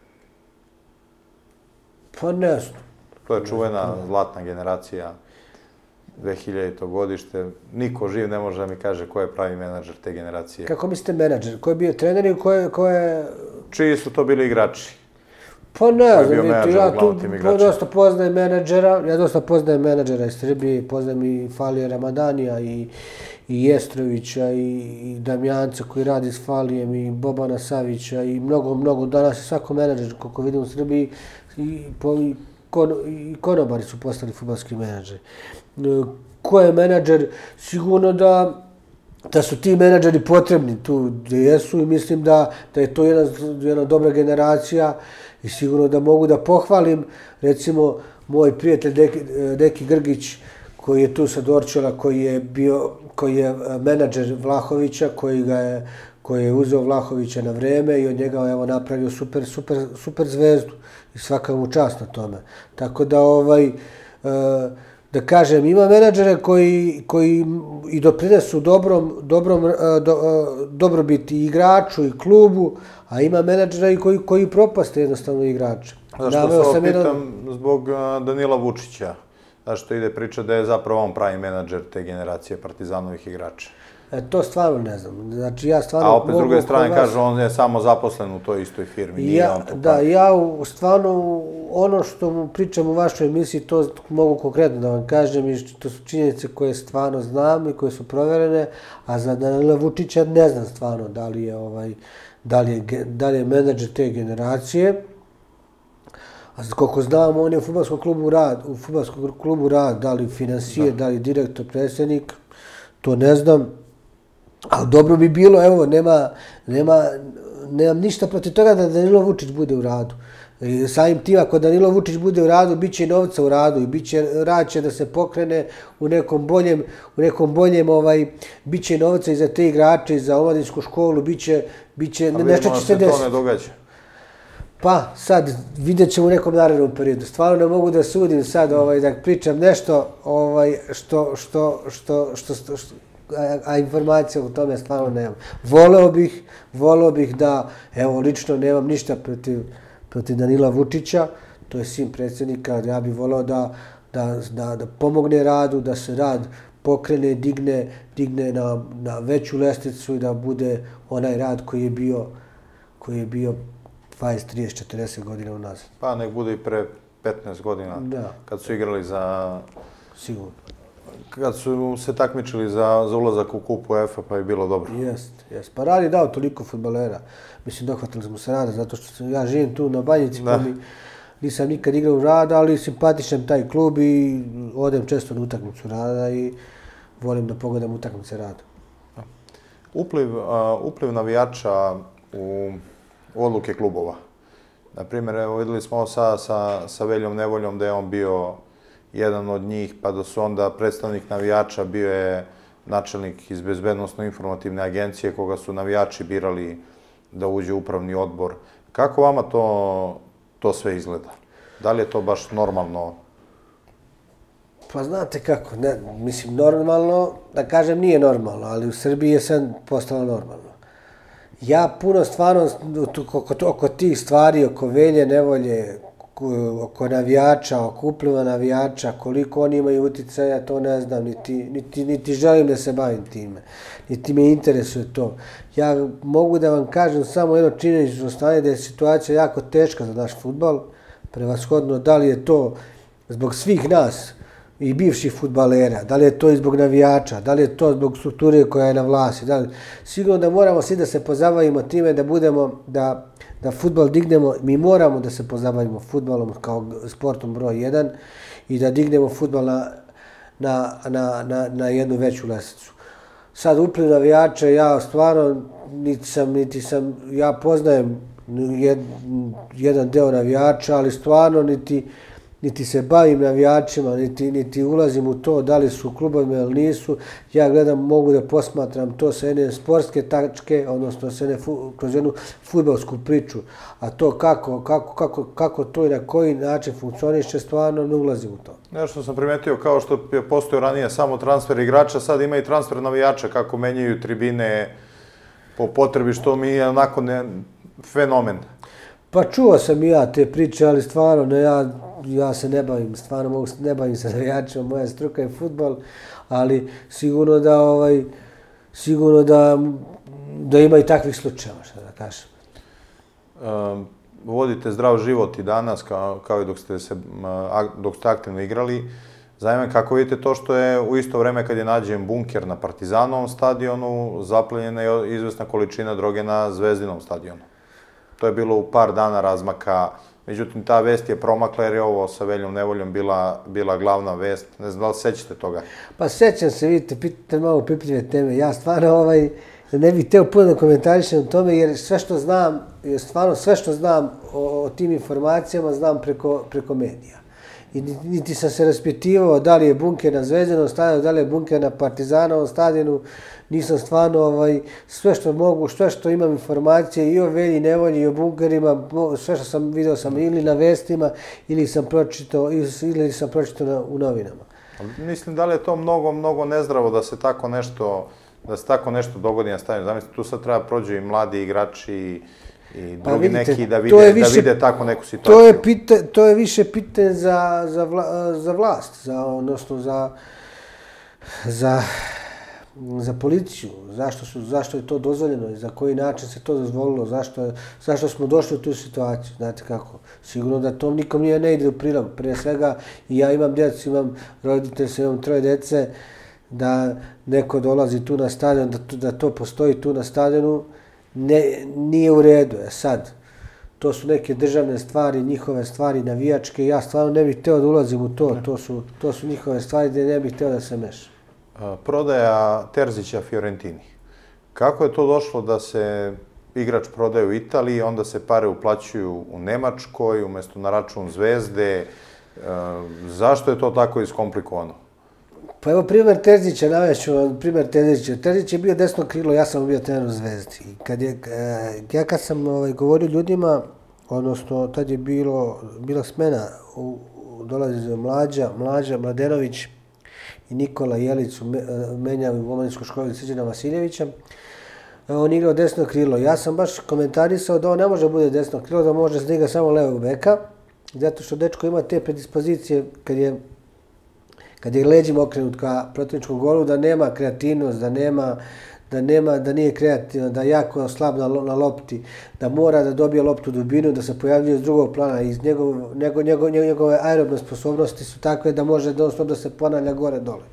Pa ne znam. To je čuvena zlatna generacija 2000. godište. Niko živ ne može da mi kaže ko je pravi menadžer te generacije. Kako mislite menadžer? Ko je bio trener i ko je... Čiji su to bili igrači? Pa ne znam, ja tu dosta poznajem menadžera iz Srbije, poznajem i Falija Ramadanija i Jestrovića i Damjanca koji radi s Falijem i Bobana Savića i mnogo danas je svako menadžer koliko vidim u Srbiji i konobari su postali fudbalski menadžeri. Ko je menadžer? Sigurno da su ti menadžeri potrebni tu gdje jesu i mislim da je to jedna dobra generacija i sigurno da mogu da pohvalim recimo moj prijatelj Deki Grgić koji je tu sa Dorčela, koji je menadžer Vlahovića, koji je uzeo Vlahovića na vreme i od njega evo napravio super zvezdu i svaka mu čast na tome. Tako da da kažem, ima menadžere koji i doprinesu dobrobiti i igraču i klubu, a ima menadžera i koji propaste jednostavno igrače. Zašto se ovo pitam? Zbog Danila Vučića. Zašto ide priča da je zapravo on pravi menadžer te generacije Partizanovih igrača? To stvarno ne znam. Znači, ja stvarno... A opet s druge strane kažu, on je samo zaposlen u toj istoj firmi. Da, ja stvarno, ono što mu pričam u vašoj emisiji, to mogu konkretno da vam kažem i to su činjenice koje stvarno znam i koje su proverene, a za Danila Vučića ne znam stvarno da li je menadžer te generacije. A koliko znam, on je u fudbalskom klubu Rad, da li financijer, da li direktor, predsjednik, to ne znam. Ali dobro bi bilo, evo, nemam ništa protiv toga da Danilo Vučić bude u Radu. Samim tim, ako Danilo Vučić bude u Radu, bit će i novca u Radu i Rad će da se pokrene u nekom boljem, bit će i novca i za te igrače, i za omladinsku školu, bit će nešto će se desiti. A vidimo da se to ne događa. Pa sad vidjet ćemo u nekom narednom periodu. Stvarno ne mogu da sudim sad da pričam nešto a informacija o tome stvarno nemam. Voleo bih da, evo lično nemam ništa protiv Danila Vučića, to je sin predsjednika, ja bih voleo da pomogne Radu, da se Rad pokrene, digne na veću lestvicu i da bude onaj Rad koji je bio 20, 30, 40 godina unazad. Pa nek bude i pre 15 godina, kad su igrali za... Sigurno. Kad su se takmičili za ulazak u kupu UEFA, pa je bilo dobro. Jest. Pa Rad je dao toliko fudbalera. Mislim, dohvatili smo se Rada, zato što ja živim tu na Banjici, pa nisam nikad igrao u Rada, ali simpatičan taj klub i odem često na utakmicu Rada i volim da pogledam utakmice Rada. Upliv navijača u odluke klubova. Naprimjer, evo videli smo ovo sada sa Veljom Nevoljom da je on bio jedan od njih, pa da su onda predstavnik navijača bio je načelnik iz Bezbednosno-informativne agencije koga su navijači birali da uđe u upravni odbor. Kako vama to sve izgleda? Da li je to baš normalno? Pa znate kako, mislim normalno, da kažem nije normalno, ali u Srbiji je sad postalo normalno. Ja puno stvarno oko tih stvari, oko Velje Nevolje, oko navijača, oko upliva navijača, koliko oni imaju uticaja, to ne znam, niti želim da se bavim time, niti me interesuje to. Ja mogu da vam kažem samo jedno činjenično stanje da je situacija jako teška za naš fudbal, prevashodno da li je to zbog svih nas i bivših fudbalera, da li je to i zbog navijača, da li je to zbog strukture koja je na vlasti, sigurno da moramo svi da se pozabavimo time da budemo, da fudbal dignemo, mi moramo da se pozabavimo fudbalom kao sportom broj 1 i da dignemo fudbal na jednu veću lestvicu. Sad upliv navijača, ja stvarno ja poznajem jedan deo navijača, ali stvarno niti se bavim navijačima, niti ulazim u to da li su u klubovima ili nisu. Ja mogu da posmatram to sa jedne sportske tačke, odnosno kroz jednu fudbalsku priču. A to kako to i na koji način funkcioniše, stvarno ne ulazim u to. Nešto sam primetio, kao što je postojao ranije samo transfer igrača, sad ima i transfer navijača, kako menjaju tribine po potrebi, što mi je onako fenomen. Pa čuo sam i ja te priče, ali stvarno ja se ne bavim, stvarno ne bavim se navijačima, moja struka je fudbal, ali sigurno da ima i takvih slučajeva, što da kažem. Vodite zdrav život i danas, kao i dok ste aktivno igrali. Zanima me kako vidite to što je u isto vreme kad je nađen bunker na Partizanovom stadionu, zaplenjena je izvesna količina droge na Zvezdinom stadionu. To je bilo u par dana razmaka, međutim ta vest je promakla jer je ovo sa Veljom Nevoljom bila glavna vest. Ne znam da li sećate toga? Pa sećam se, vidite, pitate malo pipljive teme. Ja stvarno ne bih hteo puno da komentarišem o tome jer sve što znam o tim informacijama znam preko medija. I niti sam se raspitivao da li je bunker na Zvezdinom stadionu, da li je bunker na Partizanovom stadionu. Nisam stvarno sve što mogu, sve što imam informacije i o Velji Nevolji i o bunkerima, sve što sam video sam ili na vestima ili sam pročitao u novinama. Mislim da li je to mnogo nezdravo da se tako nešto dogodi na stadionu. Zamislite, tu sad treba prođu i mladi igrači i drugi neki da vide tako neku situaciju. To je više pitanje za vlast, odnosno za policiju. Zašto je to dozvoljeno i za koji način se to dozvolilo, zašto smo došli u tu situaciju, znate kako. Sigurno da to nikom ne ide u prilog. Prije svega i ja imam djecu, imam roditelj, imam 3 djece, da neko dolazi tu na stadion, da to postoji tu na stadionu, nije u redu. Sad, to su neke državne stvari, njihove stvari, navijačke. Ja stvarno ne bih hteo da ulazim u to. To su njihove stvari gdje ne bih hteo da se mešam. Prodaja Terzića Fiorentini. Kako je to došlo da se igrač prodaje u Italiji, onda se pare uplaćuju u Nemačkoj, umjesto na račun Zvezde? Zašto je to tako iskomplikovano? Pa evo primjer Terzića, navešću vam primjer Terzića. Terzić je bio desno krilo, ja sam bio trener u Zvezdi. Kad sam govorio ljudima, odnosno tad je bila smena, dolazi Mlađa, Mladenović i Nikola Jelić su menjali u omladinsku školu Srđana Vasiljevića. On igrao desno krilo. Ja sam baš komentarisao da on ne može bude desno krilo, da može da igra samo levog beka, zato što dečko ima te predispozicije kad je leđima okrenut ka protivničkom golu, da nema kreativnost, da nije kreativan, da je jako slab na lopti, da mora da dobije loptu u dubinu, da se pojavljuje iz drugog plana. Njegove aerobne sposobnosti su takve da može da se ponavlja gore-dole.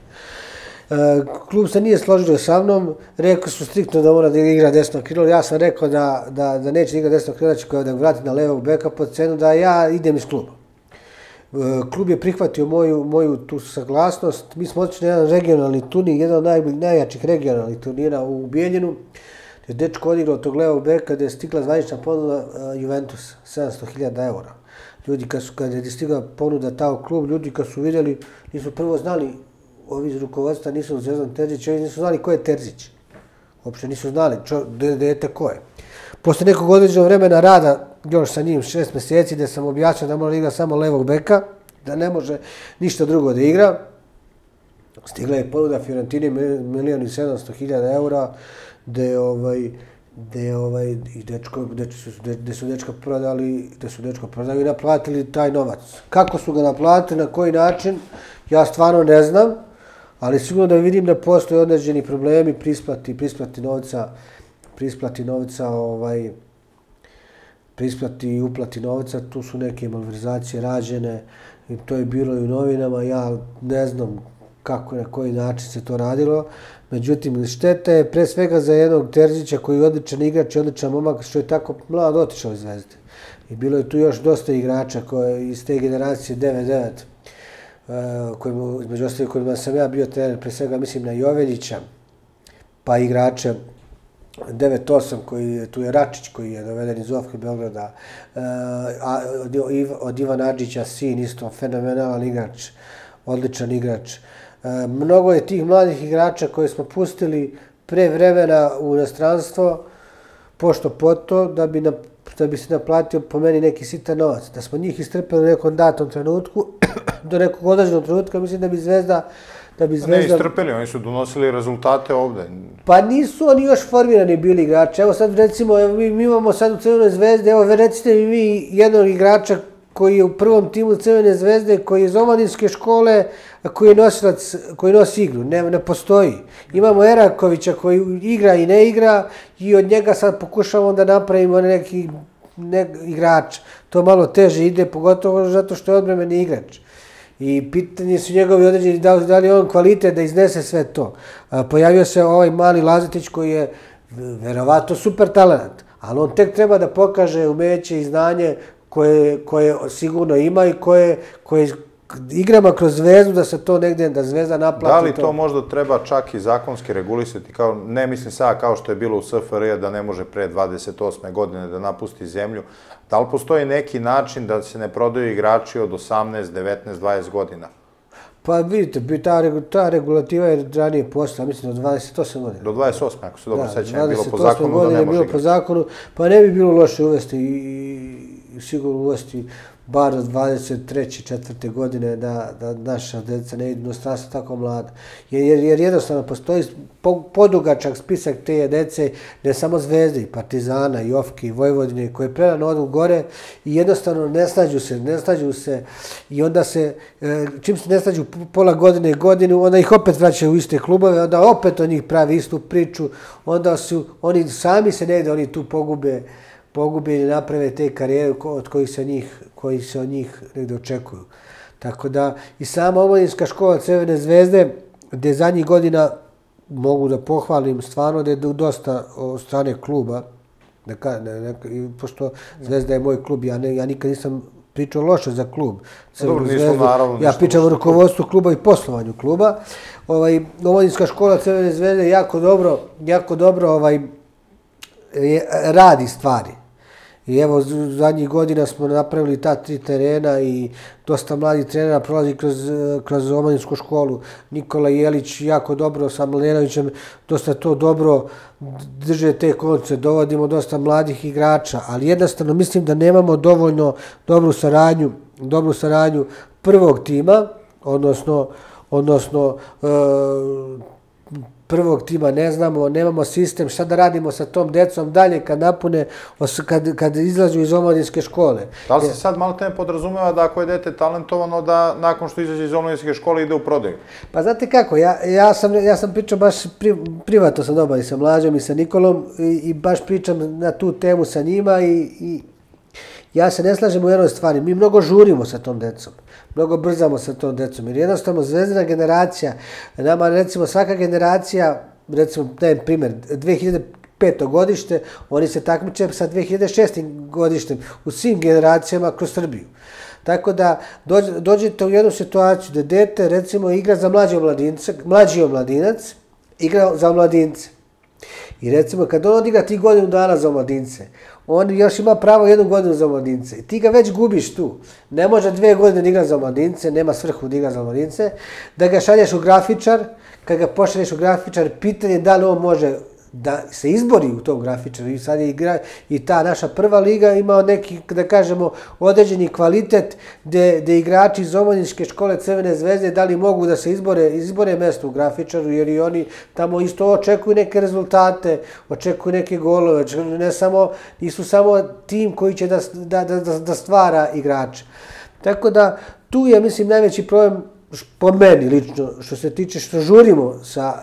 Klub se nije složio sa mnom, rekao su striktno da mora da igra desno krilo. Ja sam rekao da neće igra desno krilo, da će da vrati na levog beka pod cenu, da ja idem iz kluba. Klub je prihvatio moju tu saglasnost. Mi smo otišli na jedan regionalni turnir, jedan od najjačih regionalnih turnira u Bijeljinu, gdje je dečko odigrao tog levog beka, gdje je stigla zvanična ponuda Juventus, 700.000 eura. Ljudi, kad je stigla ponuda ta klub, ljudi kad su vidjeli, nisu prvo znali, ovi iz rukovodstva nisu u Zvezdan Terzić, ovi nisu znali ko je Terzić. Uopšte nisu znali dete ko je. Posle nekog određenog vremena rada, još sa njim 6 mjeseci, gdje sam objasnio da mora da igra samo levog beka, da ne može ništa drugo da igra, stigla je ponuda Fiorentini 1.700.000 eura, gdje su dečka prodali i naplatili taj novac. Kako su ga naplatili, na koji način, ja stvarno ne znam, ali sigurno da vidim da postoje određeni problemi prisplati i uplati novca, tu su neke malverzacije rađene i to je bilo i u novinama, ja ne znam kako i na koji način se to radilo, međutim šteta je pre svega za jednog Terzića koji je odličan igrač i odličan momak što je tako mlad otišao iz Zvezde. I bilo je tu još dosta igrača iz te generacije 9-9, između ostalih kojima sam ja bio trener, pre svega mislim na Joveljića, pa igrače 9-8, tu je Račić koji je doveden iz Ofke Beograda, od Ivana Adžića sin, isto fenomenalan igrač, odličan igrač. Mnogo je tih mladih igrača koje smo pustili pre vremena u inostranstvo, pošto poto, da bi se naplatio po meni neki sitan novac. Da smo njih istrpili u nekom datom trenutku, do nekog određenog trenutka, mislim da bi Zvezda... Ne istrpeli, oni su donosili rezultate ovde. Pa nisu oni još formirani bili igrači. Evo sad recimo, mi imamo sad u Crvenoj Zvezde, evo recite mi jednog igrača koji je u prvom timu Crvene Zvezde, koji je iz omladinske škole, koji nosi igru. Ne postoji. Imamo Erakovića koji igra i ne igra i od njega sad pokušavamo da napravimo neki igrač. To malo teže ide, pogotovo zato što je odbremeni igrač. I pitanje su njegovi određeni da li on kvalitet da iznese sve to. Pojavio se ovaj mali Lazetić koji je verovatno super talent, ali on tek treba da pokaže umeće i znanje koje sigurno ima i koje igrama kroz Zvezdu da se to negdje, da Zvezda naplati. Da li to možda treba čak i zakonski regulisati, ne mislim sada kao što je bilo u SFRJ da ne može pre 28. godine da napusti zemlju, da li postoji neki način da se ne prodaju igrači od 18, 19, 20 godina? Pa vidite, ta regulativa je ranije postala, mislim, do 28 godina. Do 28, ako se dobro sećam, je bilo po zakonu da ne može igrati. Po zakonu, pa ne bi bilo loše uvesti i sigurno uvesti bar od 23. 4. godine da naša djeca ne idu inostranstvo tako mlada. Jer jednostavno postoji podugačak spisak te djece, ne samo Zvezde, i Partizana, i Ofke, i Vojvodine, koje prerano odu gore i jednostavno ne snađu se i onda se, čim se ne snađu pola godine i godinu, onda ih opet vraćaju u iste klubove, onda opet od njih pravi istu priču, onda oni sami se negdje, oni tu pogube ili naprave te karijere od koji se od njih negdje očekuju. Tako da i sama omladinska škola Crvene Zvezde, gdje zadnjih godina mogu da pohvalim stvarno da je dosta od strane kluba, pošto Zvezda je moj klub, ja nikad nisam pričao loše za klub. Ja pričam o rukovodstvu kluba i poslovanju kluba. Omladinska škola Crvene Zvezde jako dobro radi stvari. I evo, zadnjih godina smo napravili ta 3 terena i dosta mladih trenera prolazi kroz omladinsku školu. Nikola Jelić jako dobro sa Mladenovićem, dosta to dobro drže te konce, dovodimo dosta mladih igrača, ali jednostavno mislim da nemamo dovoljno dobru saradnju prvog tima, odnosno prvog tima ne znamo, nemamo sistem, šta da radimo sa tom decom dalje kad izlažu iz omladinske škole. Da li se sad malo te podrazumeva da ako je dete talentovano da nakon što izađe iz omladinske škole ide u prodaju? Pa znate kako, ja sam pričao baš privatno sam dobar i sa Mlađom i sa Nikolom i baš pričam na tu temu sa njima i ja se ne slažem u jednoj stvari, mi mnogo žurimo sa tom decom. Mnogo brzamo sa tom decom, jer jednostavno Zvezdina generacija, nama recimo svaka generacija, recimo dajem primjer, 2005. godište, oni se takmiče sa 2006. godištem u svim generacijama kroz Srbiju. Tako da dođete u jednu situaciju da dete recimo igra za mlađi omladinac, igra za omladince. I recimo kad on odigra 3 godinu dana za omladince, on još ima pravo 1 godinu za omladince. I ti ga već gubiš tu. Ne može 2 godine da igra za omladince, nema svrhu da igra za omladince, da ga šalješ u grafičar, kad ga pošalješ u grafičar, pitanje je da li on može da se izbori u tom grafičaru. I sad je igra i ta naša prva liga ima neki, da kažemo, određeni kvalitet gde igrači iz omladinske škole Crvene Zvezde da li mogu da se izbore mesto u grafičaru, jer i oni tamo isto očekuju neke rezultate, očekuju neke golove, nisu samo tim koji će da stvara igrača. Tako da tu je, mislim, najveći problem po meni lično, što se tiče što žurimo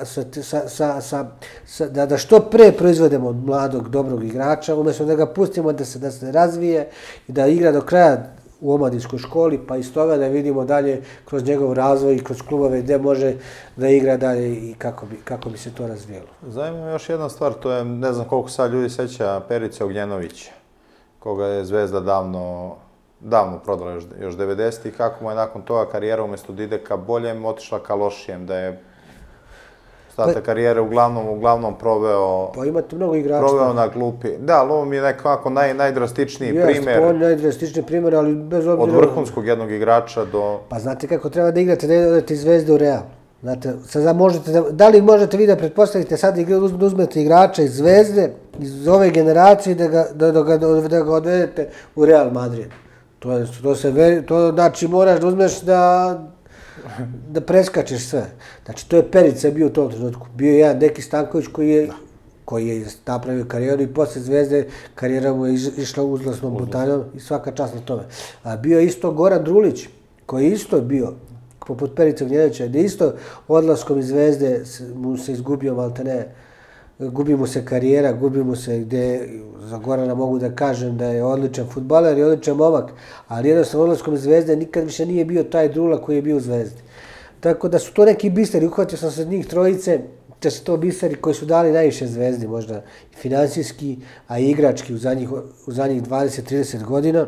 da što pre proizvedemo mladog, dobrog igrača, umjesto da ga pustimo da se razvije i da igra do kraja u omladinskoj školi, pa iz toga da vidimo dalje kroz njegov razvoj i kroz klubove gdje može da igra dalje i kako bi se to razvijelo. Zanima me još jedna stvar, to je, ne znam koliko sad ljudi seća Perice Ognjenovića, koga je Zvezda davno prodala još 90-ih, kako mu je nakon toga karijera umjesto da ide ka boljem, otišla ka lošijem, da je ostatak karijere uglavnom proveo na klupi. Da, ali ovo mi je nekako najdrastičniji primjer. Jeste, najdrastičniji primjer, ali bez obzira... Od vrhunskog jednog igrača do... Pa znate kako treba da igrate, da odete iz Zvezde u Real. Znate, da li možete vi da pretpostavite sad da uzmete igrača iz Zvezde, iz ove generacije, da ga odvedete u Real Madrid? To znači moraš da uzmeš da preskačeš sve. Znači to je Perica bio u tom trenutku. Bio je jedan Deki Stanković koji je napravio karijeru i posle Zvezde karijera mu je išla uzlasnom putanjom i svaka čast na tome. A bio je isto Goran Drulić koji je isto bio poput Perice Ognjenovića, gdje isto odlaskom iz Zvezde mu se izgubio maltene gubi mu se karijera, gubi mu se gde, za Gorana mogu da kažem da je odličan fudbaler i odličan momak, ali jednostavno odlaskom Zvezde nikad više nije bio taj Drula koji je bio u Zvezdi. Tako da su to neki bisteri, uhvatio sam se od njih trojice, da su to bisteri koji su dali najviše Zvezdi, možda finansijski, a i igrački u zadnjih 20-30 godina.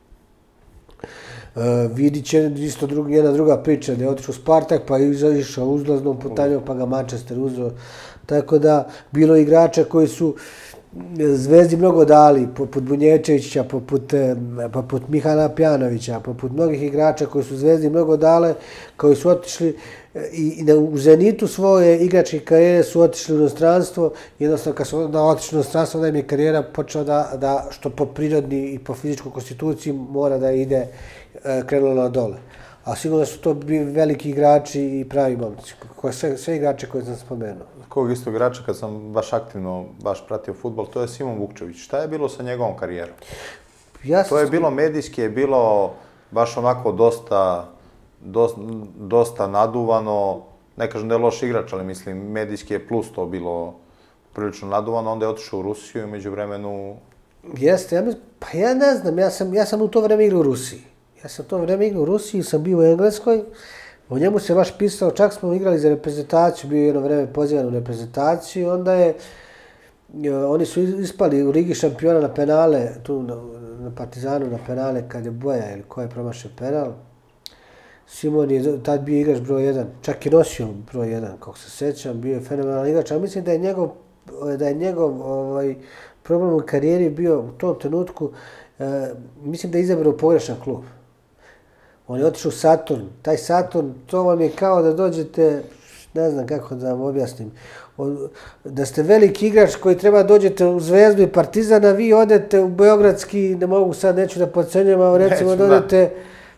Vidit će isto jedna druga priča, da je otišao Spartak, pa je išao uzlaznom putanjom, pa ga Manchester uzeo. Tako da, bilo igrača koji su Zvezdi mnogo dali, poput Bunječevića, poput Mihana Pjanovića, poput mnogih igrača koji su Zvezdi mnogo dale, koji su otišli i u zenitu svoje igračke karijere su otišli u inostranstvo. Jednostavno, kad su otišli u inostranstvo, onda im je karijera počela da, što po prirodni i po fizičkoj konstituciji, mora da ide krenulo na dole. A sigurno su to veliki igrači i pravi momci. Sve igrače koje sam spomenuo. Kog istog igrača, kad sam baš aktivno pratio fudbal, to je Simon Vukčević. Šta je bilo sa njegovom karijerom? To je bilo medijski, je bilo baš onako dosta naduvano. Ne kažem da je loš igrač, ali mislim, medijski je plus to bilo prilično naduvano. Onda je otišao u Rusiju i među vremenu... Jeste, pa ja ne znam, ja sam u to vreme igrao u Rusiji. Ja sam to vreme igrao u Rusiji, sam bio u Engleskoj. O njemu se baš pisao, čak smo igrali za reprezentaciju, bio je jedno vreme pozivan u reprezentaciju, onda oni su ispali u Ligi šampiona na penale, tu na Partizanu na penale, kad je Boja ili ko je promašio penal. Simon je tad bio igrač broj 1, čak je nosio broj 1, kako se sećam, bio je fenomenalan igrač, ali mislim da je njegov problem u karijeri bio u tom trenutku, mislim da je izabrao pogrešan klub. On je otišao u Saturn. Taj Saturn, to vam je kao da dođete, ne znam kako da vam objasnim, da ste veliki igrač koji treba dođete u Zvezdu i Partizan, a vi odete u Beogradski, ne mogu sad, neću da podcenjujem, ali recimo da odete,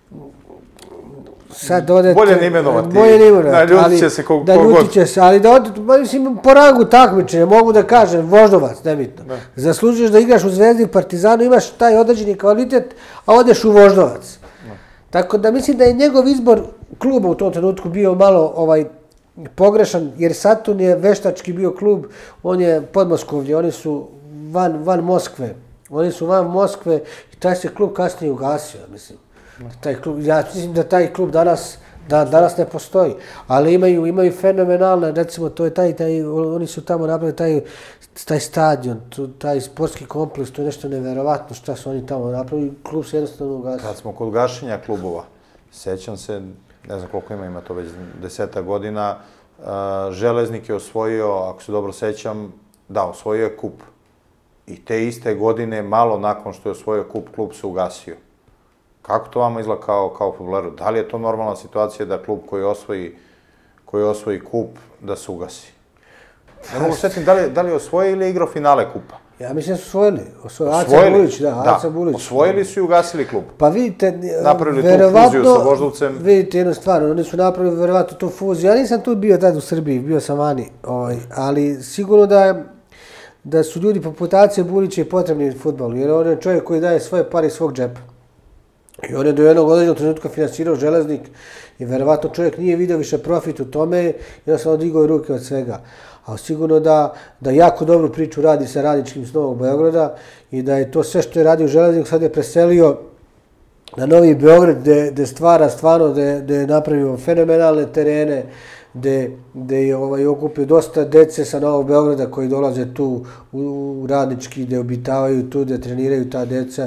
sad odete... Bolje ne imenovati. Naljutit će se kogod. Naljutit će se, ali da odete, mislim, po rangu takmičenja, mogu da kažem, Voždovac, nebitno. Zaslužuješ da igraš u Zvezdi i Partizanu, imaš taj određeni kvalitet, a odeš u Voždovac. Tako da mislim da je njegov izbor kluba u tom trenutku bio malo pogrešan, jer Saturn je veštački bio klub, on je podmoskovlje, oni su van Moskve. Oni su van Moskve i taj se klub kasnije ugasio, mislim. Ja mislim da taj klub danas ne postoji, ali imaju fenomenalne, recimo to je oni su tamo napravili taj stadion, taj sportski kompleks, to je nešto neverovatno šta su oni tamo napravili, klub se jednostavno ugasio. Kad smo kod gašenja klubova, sećam se, ne znam koliko ima to već 10 godina, Železnik je osvojio, ako se dobro sećam, osvojio je kup. I te iste godine, malo nakon što je osvojio kup, klub se ugasio. Kako to vama izgleda kao fudbaleru? Da li je to normalna situacija da klub koji osvoji kup, da se ugasi? Ne mogu setim da li je osvojio ili je igrao finale kupa. Ja mislim da su osvojili. Aca Bulić, Aca Bulić. Osvojili su i ugasili klub. Pa vidite, napravili tu fuziju sa Voždovcem. Vidite, jednu stvar, oni su napravili verovatno tu fuziju. Ja nisam tu bio tad u Srbiji, bio sam vani. Ali sigurno da su ljudi poput Ace Bulića i potrebni u fudbalu, jer on je čovjek koji daje svoje pare iz svog džepa. I on je do jednog određenog trenutka finansirao Železnik i verovatno čovjek nije vidio više profit u tome i da sam odigao ruke od svega. A sigurno da jako dobru priču radi sa radničkim s Novog Beograda i da je to sve što je radio Železnik sad je preselio na Novi Beograd gde stvara stvarno, gde je napravio fenomenalne terene, gde je okupio dosta dece sa Novog Beograda koji dolaze tu u radnički, gde obitavaju tu, gde treniraju ta deca.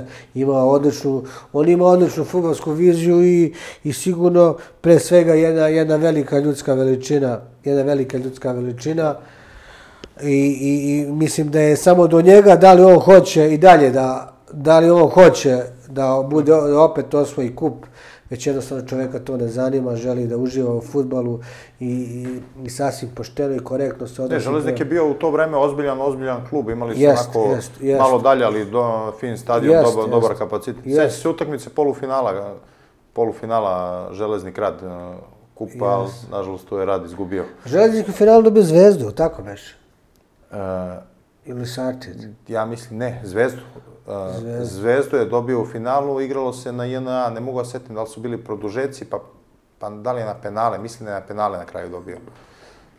On ima odličnu fudbalsku viziju i sigurno pre svega jedna velika ljudska veličina. I mislim da je samo do njega da li on hoće i dalje da bude opet osvoji kup, već jednostavno čoveka to ne zanima, želi da uživa u fudbalu i sasvim pošteno i korektno se odnosi. Železnik je bio u to vreme ozbiljan klub, imali su onako malo dalje, ali fin stadion, dobar kapacitet. Sveća se utakmice polufinala Železnik Rad kupa, ali nažalost tu je Rad izgubio. Železnik u finalu dobio Zvezdu, tako beše? Ili Sartid? Ja mislim ne, Zvezdu. Zvezdu je dobio u finalu, igralo se na JNA, ne mogu da setim da li su bili produžeci, pa da li je na penale, mislim da je na penale na kraju dobio.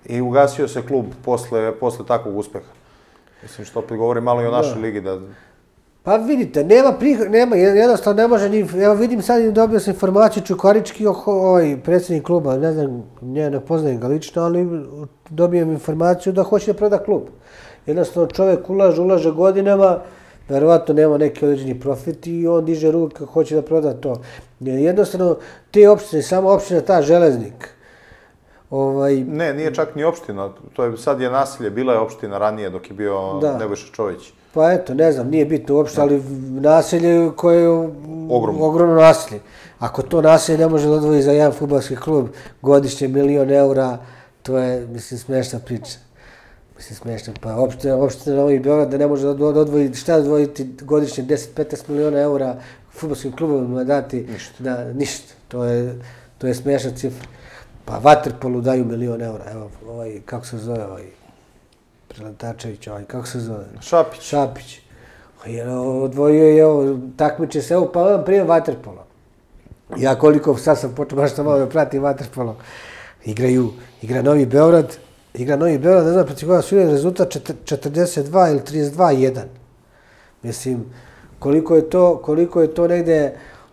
i ugasio se klub posle takvog uspeha. Mislim, što opet govori malo i o našoj ligi da... Pa vidite, jednostavno ne može ni... Evo vidim sad i dobio sam informaciju Čukarički, predsjednik kluba, ne znam, ne poznajem ga lično, ali dobijem informaciju da hoće da proda klub. Jednostavno čovjek ulaže godinama, verovatno nema neki određeni profit i on diže ruku kako hoće da proda to. Jednostavno, te opštine, samo opština ta Železnik. Ne, nije čak ni opština, sad je naselje, bila je opština ranije dok je bio Nebojša Čović. Pa eto, ne znam, nije bitno uopšte, ali naselje koje je ogromno naselje. Ako to naselje ne može da odvoji za jedan fudbalski klub godišnje €1.000.000, to je, mislim, smešna priča. Mislim, smešno, pa opština Novi Beograd da ne može da odvoji, šta da odvojiti godišnje 10-15 miliona eura fudbalskim klubovima dati? Ništa. To je smešna cifra. Pa Vaterpolu daju €1.000.000, evo, kako se zove Preletačević, kako se zove? Šapić. Odvojio je, takmiče se, evo, pa vam prije Vaterpola. Ja koliko, sad sam počeo baš malo da pratim Vaterpolo. Igra Novi Beograd, ne znam protiv koga su rezultat 42 ili 32-1. Mislim, koliko je to negde,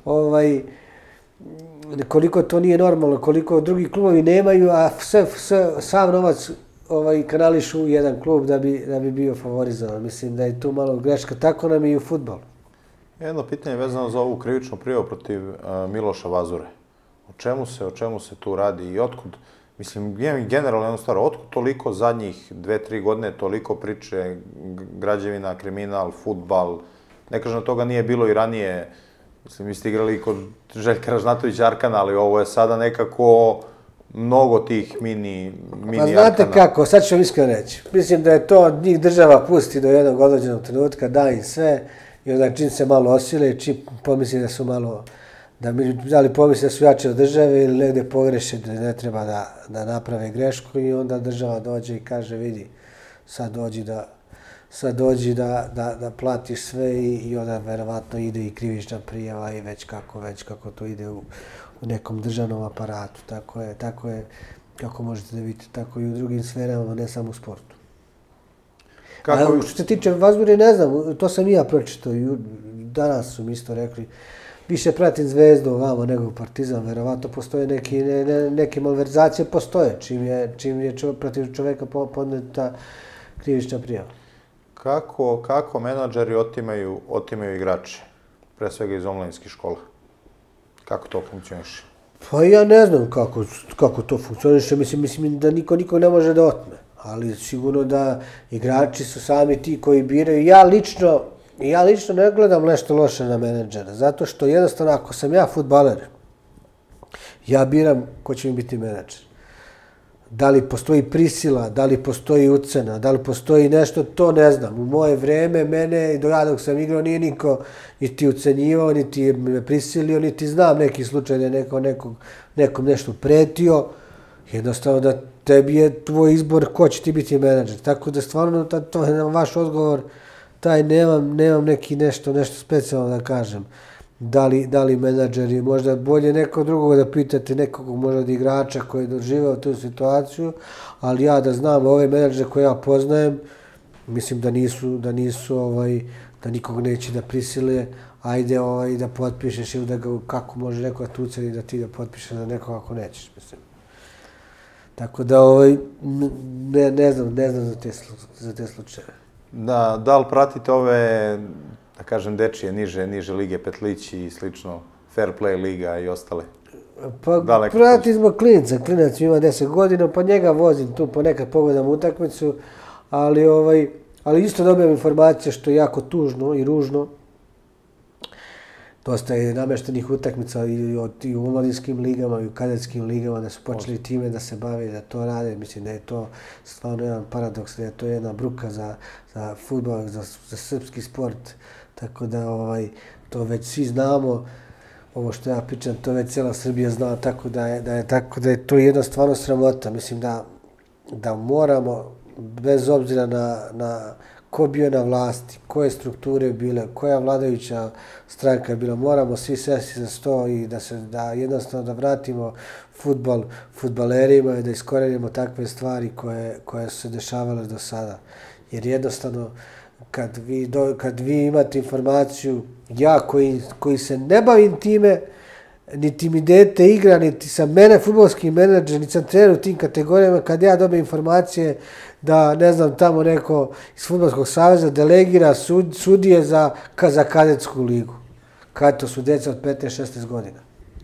koliko to nije normalno, koliko drugi klubovi nemaju, a sav novac kanališu u jedan klub da bi bio favorizovan. Mislim da je tu malo greška, tako nam i u fudbalu. Jedno pitanje vezano za ovu krivičnu prijavu protiv Miloša Vazure. O čemu se tu radi i otkud? Mislim, generalno jednu stvar, otkud toliko zadnjih 2-3 godine, toliko priče, građevina, kriminal, fudbal, ne kažem da toga nije bilo i ranije, mislim, vi ste igrali kod Željka Ražnatovića Arkana, ali ovo je sada nekako mnogo tih mini Arkana. Pa znate kako, sad ću vam iskreno reći, mislim da je to njih država pusti do jednog određenog trenutka, da im sve, i onda čim se malo osile, čim pomisli da su malo... Da li pomisle da su jače od države ili negde pogreše da ne treba da naprave grešku i onda država dođe i kaže vidi, sad dođi da platiš sve i onda verovatno ide i krivična prijava i već kako to ide u nekom državnom aparatu. Tako je, kako možete da vidite, tako i u drugim sferama, ne samo u sportu. Što se tiče Vazure, ne znam, to sam i ja pročitao i danas su mi isto rekli. Više pratim Zvezdu ovamo nego Partizan, verovatno postoje neke malverzacije, postoje, čim je protiv čoveka podneta krivična prijava. Kako menadžeri otimaju igrače, pre svega iz omladinskih škola? Kako to funkcioniše? Pa ja ne znam kako to funkcioniše, mislim da niko ne može da otme, ali sigurno da igrači su sami ti koji biraju. Ja lično ne gledam nešto loše na menadžera, zato što jednostavno ako sam ja fudbaler, ja biram ko će mi biti menadžer. Da li postoji prisila, da li postoji ucena, da li postoji nešto, to ne znam. U moje vreme, mene, dok sam igrao, nije niko niti ucenjivao, niti me prisilio, niti znam neki slučaj da je nekom nešto pretio. Jednostavno da tebi je tvoj izbor ko će ti biti menadžer. Tako da stvarno, to je vaš odgovor, taj nemam nešto specijalno da kažem. Da li menadžeri, možda bolje nekog drugog da pitate, nekog možda od igrača koji je doživao tu situaciju, ali ja da znam ove menadžere koje ja poznajem, mislim da nikog neće da prisile, ajde da potpišeš ili kako može neko da tu uceni da ti da potpišeš za nekog ako nećeš, mislim. Tako da ne znam za te slučaje. Da li pratite ove, da kažem, dečije, niže lige, Petlić i slično, Fair Play liga i ostale? Pa pratim zbog klinac ima 10 godina, pa njega vozim tu, ponekad pogledam utakmicu, ali isto dobijam informacije što je jako tužno i ružno. Dosta je nameštenih utakmica i u omladinskim ligama i u kadetskim ligama da su počeli time da se bave i da to rade. Mislim da je to stvarno jedan paradoks, da je to jedna bruka za fudbal, za srpski sport. Tako da to već svi znamo, ovo što ja pričam, to već cijela Srbija zna, tako da je to jedna stvarno sramota. Mislim da moramo, bez obzira na ko bio na vlasti, koje strukture bile, koja vladajuća stranka je bila. Moramo svi sesti za sto i da jednostavno da vratimo fudbal fudbalerima i da iskorenimo takve stvari koje su se dešavale do sada. Jer jednostavno, kad vi imate informaciju, ja koji se ne bavim time, niti mi dete igra, niti sam mene fudbalski menadžer, niti sam trener u tim kategorijama, kad ja dobijem informacije da, ne znam, tamo neko iz Fudbalskog saveza delegira sudije za kadetsku ligu. Kad to su deca od 15-16 godina.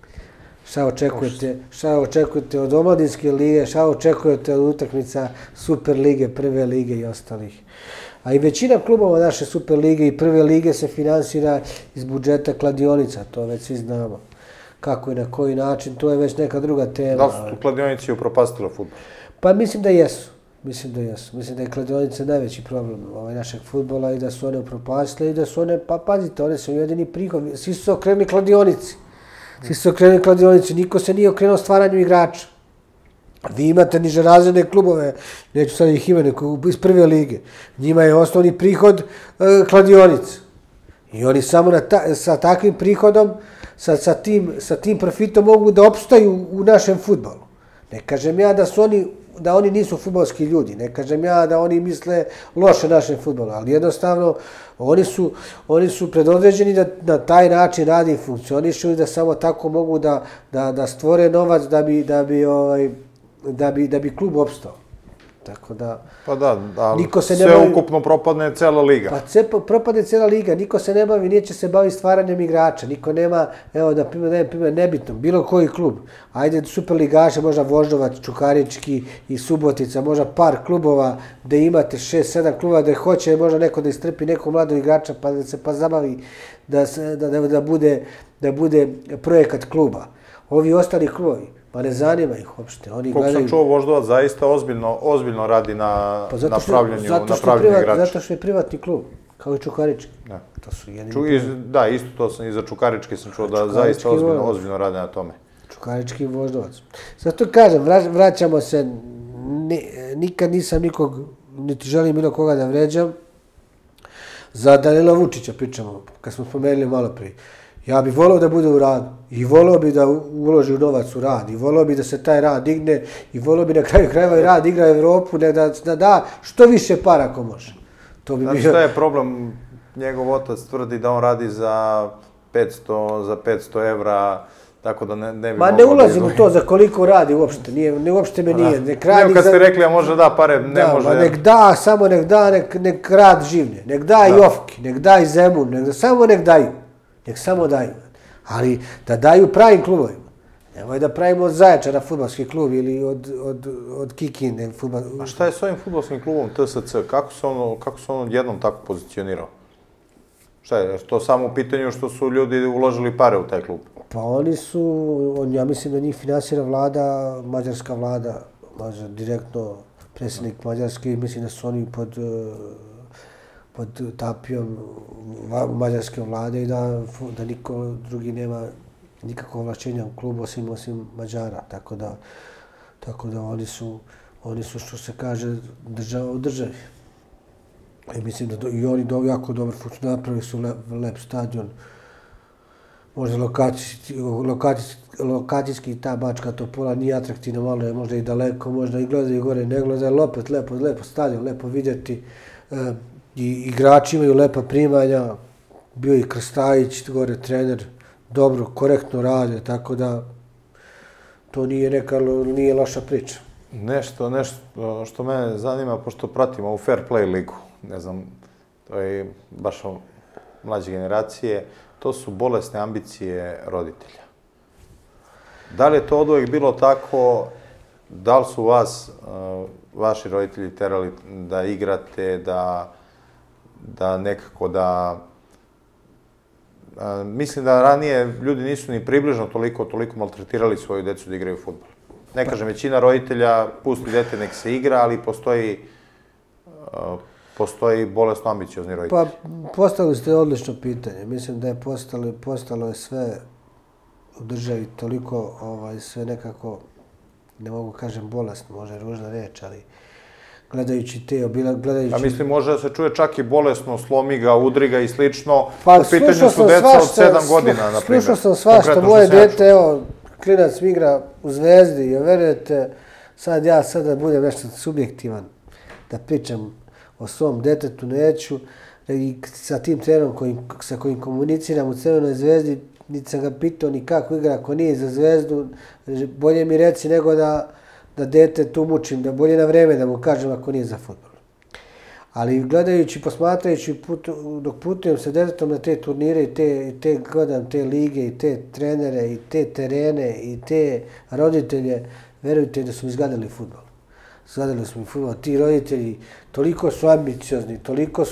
Šta očekujete od omladinske lige, šta očekujete od utakmica Super lige, Prve lige i ostalih. A i većina klubova naše Super lige i Prve lige se finansira iz budžeta kladionica, to već svi znamo. Kako i na koji način, to je već neka druga tema. Da li su tu kladionici upropastile fudbal? Pa mislim da jesu. Mislim da je kladionica najveći problem našeg fudbala i da su one upropastile i da su one, pa pazite, one su jedini prihod. Svi su se okrenuli kladionici. Niko se nije okrenuo stvaranju igrača. Vi imate nižerazredne klubove, neću sad ih imenovati, iz Prve lige. Njima je osnovni prihod kladionice. I oni samo sa takvim prihodom, sa tim profitom mogu da opstaju u našem fudbalu. Ne kažem ja da oni nisu fudbalski ljudi, ne kažem ja da oni misle loše našem fudbalu, ali jednostavno oni su predodređeni da na taj način radi i funkcionišu i da samo tako mogu da stvore novac da bi klub opstao. Tako da... Pa da, ali sve ukupno propadne cela liga. Pa propadne cela liga, niko se ne bavi, neće se bavi stvaranjem igrača, niko nema, evo da primjer, nebitno, bilo koji klub. Ajde, superligaše, možda Voždovac, Čukarički i Subotica, možda par klubova gde imate 6-7 klubova gde hoće možda neko da istrpi nekog mladog igrača pa da se zabavi da bude projekat kluba. Ovi ostali klubovi, pa ne zanima ih uopšte. Koliko sam čuo, Voždovac zaista ozbiljno radi na napravljanju igrača. Zato što je privatni klub, kao i Čukarički. Da, isto to sam i za Čukarički sam čuo da zaista ozbiljno rade na tome. Čukarički i Voždovac. Zato kažem, vraćamo se, nikad nisam nikog, niti želim bilo koga da vređam. Za Danila Vučića pričamo, kad smo spomenuli malo prije. Ja bih volao da bude u radu i volao bi da uloži novac u rad i volao bi da se taj rad digne i volao bi na kraju krajeva i rad igra Evropu, da da što više para ako može. Znači šta je problem? Njegov otac tvrdi da on radi za 500 evra, tako da ne bi mogao... Ma ne ulazim u to za koliko radi uopšte, uopšte me nije. Evo kad ste rekli, a može da pare, ne može... Nek da, samo nek da, nek rad življe, nek da i Ofki, nek da i Zemun, samo nek daju. Nek samo daju. Ali da daju pravim klubovima. Nemoj da pravimo od Zaječara fudbalski klub ili od Kikinde fudbal... A šta je s ovim fudbalskim klubom TSC? Kako se on jednom tako pozicionirao? Šta je? To samo u pitanju što su ljudi uložili pare u taj klub? Pa ja mislim da njih finansira vlada, mađarska vlada, direktno predsjednik Mađarske, mislim da su oni pod tapijom mađarske vlade i da niko drugi nema nikakvo ovlašćenja u klubu osim Mađara. Tako da oni su što se kaže država u državi. I mislim da i oni jako dobro funkcionuju, napravili su lep stadion. Možda lokacijski ta Bačka Topola nije atraktivna, malo je možda i daleko, možda i gledaju gore, ne gledaju, ali opet lepo stadion, lepo vidjeti. I igrači imaju lepa primanja, bio i Krstajić, gore trener, dobro, korektno rade, tako da to nije loša priča. Nešto što mene zanima, pošto pratim ovu Fair Play ligu, ne znam, to je baš mlađe generacije, to su bolesne ambicije roditelja. Da li je to od uvek bilo tako, da li su vaši roditelji terali da igrate, da nekako da... Mislim da ranije ljudi nisu ni približno toliko maltretirali svoju decu da igraju fudbal. Ne kažem, većina roditelja pusti dete nek se igra, ali postoji bolesno ambiciozni roditelji. Pa, postavili ste odlično pitanje. Mislim da je postalo je sve u državi toliko sve nekako, ne mogu kažem bolesno, možda je ružna reč, ali gledajući te, gledajući... A mislim, može da se čuje čak i bolesno, slomi ga, udri ga i slično. Pa, u pitanju su deca od 7 godina, na primjer. Slušao sam svašta, moje dete, evo, klinac mi igra u Zvezdi, i verujete, sad da budem nešto subjektivan, da pričam o svom detetu, neću, i sa tim trenerom sa kojim komuniciram u Crvenoj Zvezdi, niti sam ga pitao ni kako igra, ako nije za Zvezdu, bolje mi reci nego da dete tu mučim, da bolje na vreme da mu kažem ako nije za fudbal. Ali gledajući, posmatrajući, dok putujem sa detetom na te turnire i gledam te lige i te trenere i te terene i te roditelje, verujte da su mi zgadili fudbal. Zgadili su mi fudbal. Ti roditelji toliko su ambiciozni,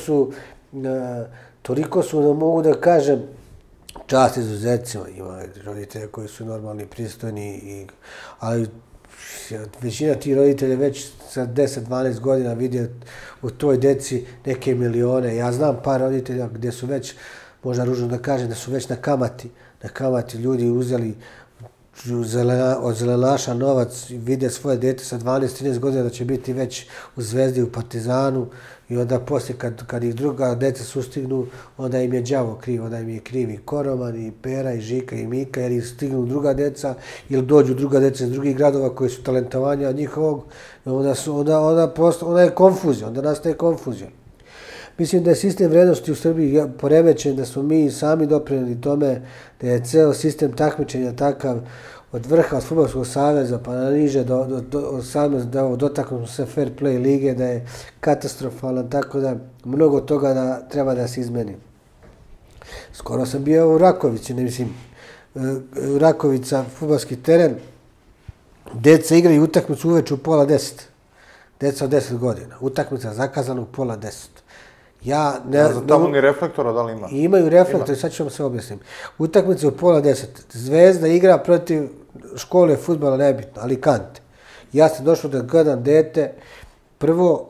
toliko su, ne mogu da kažem, čast izuzecima. Ima roditelje koji su normalni, pristojni, ali većina tih roditelja već sa 10-12 godina vide u toj deci neke milione. Ja znam par roditelja gdje su već, možda ružno da kažem, da su već na kamati ljudi uzeli od zelenaša novac i vide svoje dete sa 12-13 godina da će biti već u Zvezdi, u Partizanu i onda poslije kad ih druga deca sustignu, onda im je đavo kriv, onda im je kriv i Koroman, i Pera, i Žika, i Mika, jer ih stignu druga deca ili dođu druga deca iz drugih gradova koji su talentovanja od njihovog, onda je konfuzija, onda nastaje konfuzija. Mislim da je sistem vrednosti u Srbiji poremećen, da smo mi sami doprinijeli tome, da je ceo sistem takmičenja takav od vrha, od Fudbalskog saveza pa na niže, dotaknemo se fair play lige, da je katastrofalan, tako da mnogo toga da treba da se izmeni. Skoro sam bio u Rakovici, Rakovica, fudbalski teren, deca igraju utakmicu uveče u 9:30. Deca od 10 godina. Utakmica zakazana u 9:30. Za tamo ni reflektora da li ima? Imaju reflektor, sad ću vam se objasniti. Utakmica u 9:30. Zvezda igra protiv škole fudbala, nebitno, Alicante. Ja sam došao da gledam dete, prvo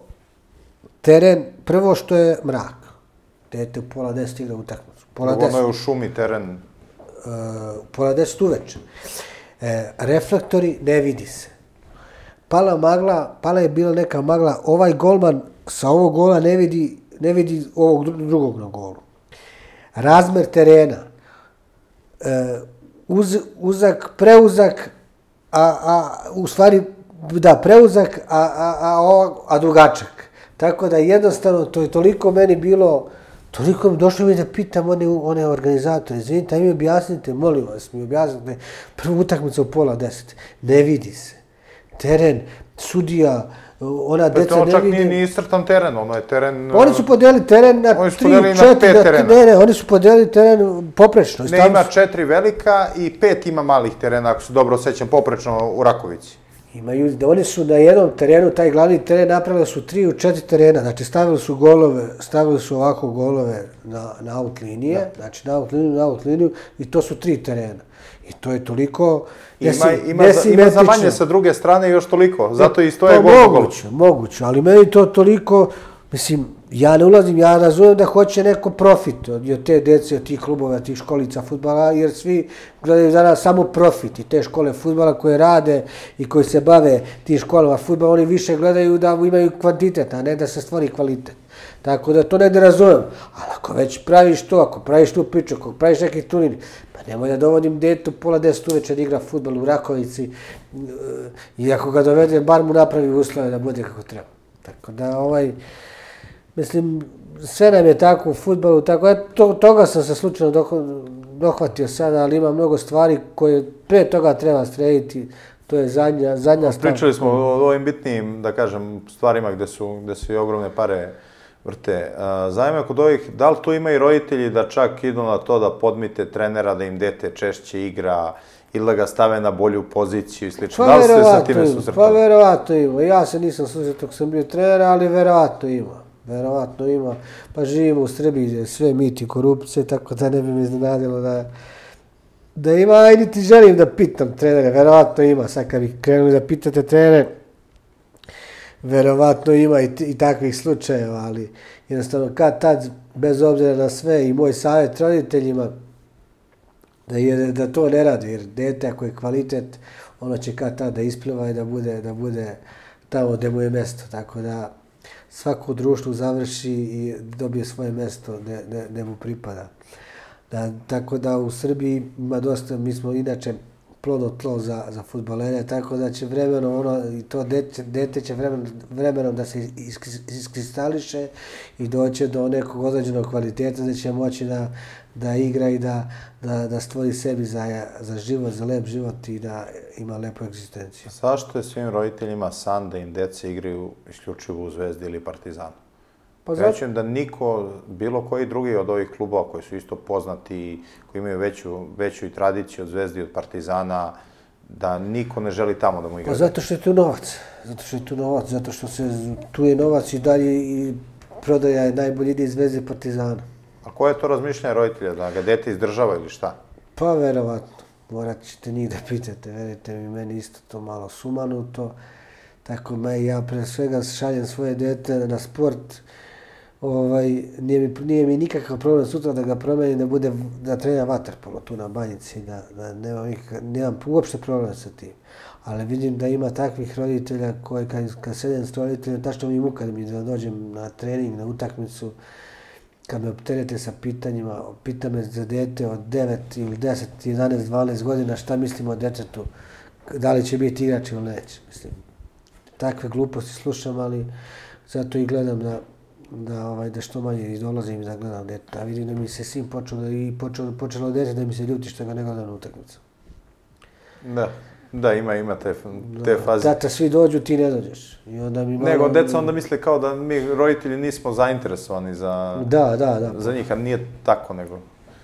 što je mrak. Dete u 9:30 igra utakmicu. Ono je u šumi teren. 9:30 uveče. Reflektori ne vidi se. Pala je bila neka magla, ovaj golman sa ovog gola ne vidi ovog drugog na golu. Razmer terena, preuzak, u stvari, preuzak, a dugačak. Tako da jednostavno, to je toliko meni bilo, toliko došlo mi da pitam one organizatore, izvinite, a mi objasnite, molim vas, mi objasnite, prvu utakmicu u 9:30, ne vidi se. Teren, sudija, ona deca ne vidi... Čak nije ni iscrtan teren, ono je teren... Oni su podelili teren na 3-4 terena. Ne, oni su podelili teren poprečno. Ne, ima 4 velika i 5 ima malih terena, ako se dobro osjećam, poprečno u Rakovici. Oni su na jednom terenu, taj glavni teren, napravili su 3-4 terena. Znači, stavili su ovako golove na out linije, znači na out liniju i to su 3 terena. I to je toliko... Ima za manje sa druge strane još toliko, zato i stoje gol po golu. Moguće, ali meni to toliko, mislim, ja ne ulazim, ja razumijem da hoće neko profit od te dece, od tih klubova, od tih školica fudbala, jer svi gledaju za nas samo profit i te škole fudbala koje rade i koji se bave tim školama fudbala, oni više gledaju da imaju kvantitet, a ne da se stvori kvalitet. Tako da to negde razumijem, ali ako već praviš to, ako praviš tu priču, ako praviš neki turnir, pa nemoj da dovodim detu 9:30 uveče da igra fudbal u Rakovici i ako ga dovede, bar mu napravi uslove da bude kako treba. Tako da mislim, sve nam je tako u fudbalu, tako toga sam se slučajno dohvatio sada, ali ima mnogo stvari koje pre toga treba srediti, to je zadnja stvar. Pričali smo o ovim bitnijim, da kažem, stvarima gde su i ogromne pare vrte. Zanima kod ovih, da li tu ima i roditelji da čak idu na to da podmite trenera, da im dete češće igra ili da ga stave na bolju poziciju i slično? Da li ste sa time susretali? Pa verovatno ima. Ja se nisam susretao dok sam bio trener, ali verovatno ima. Verovatno ima. Pa živimo u Srbiji, sve mit i korupcije, tako da ne bi me iznenadilo da ima, a i niti želim da pitam trenere, verovatno ima. Sad kad bi krenuli da pitate trenere, verovatno ima i takvih slučajeva, ali jednostavno kad tad, bez obzira na sve, i moj savjet roditeljima, da to ne radi, jer dete ako je kvalitet, ono će kad tad da ispliva i tamo gdje mu je mjesto, tako da svako društvo završi i dobije svoje mjesto gdje mu pripada. Tako da u Srbiji ima dosta, mi smo inače plodno tlo za fudbalere, tako da će vremenom i to dete će vremenom da se iskristališe i doće do nekog određenog kvaliteta da će moći da igra i da stvori sebi za život, za lep život i da ima lepu egzistenciju. Zašto je svim roditeljima san da im dece igraju isključivo u Zvezdi ili Partizanu? Krećem da niko, bilo koji drugi od ovih klubova koji su isto poznati, koji imaju veću i tradiciju od Zvezde i od Partizana, da niko ne želi tamo da mu igra. Pa zato što je tu novac. Zato što tu je novac i dalje i prodaja je najbolji ide iz Zvezde i Partizana. A koje je to razmišljanje roditelja? Da ga dete izdržava ili šta? Pa verovatno. Morat ćete njih da pitate. Verite mi, meni isto to malo sumanuto. Tako ja pre svega šaljem svoje dete na sport. Nije mi nikakav problem sutra da ga promenim, da trenira vaterpolo tu na Banjici, da nemam uopšte problem sa tim. Ali vidim da ima takvih roditelja koji kad sedem s roditeljem, tačno mi muka da dođem na trening, na utakmicu, kad me opterete sa pitanjima, pita me za dete od 9 ili 10, 11, 12 godina šta mislim o detetu, da li će biti igrač ili neće. Mislim, takve gluposti slušam, ali zato i gledam da što manje dolazim i da gledam dete. A vidim da mi se sin počelo dete da mi se ljuti što ga ne gledam na utakmicu. Da, ima te faze. Tata, svi dođu, ti ne dođeš. Nego, deca onda misle kao da mi roditelji nismo zainteresovani za njih, a nije tako, nego...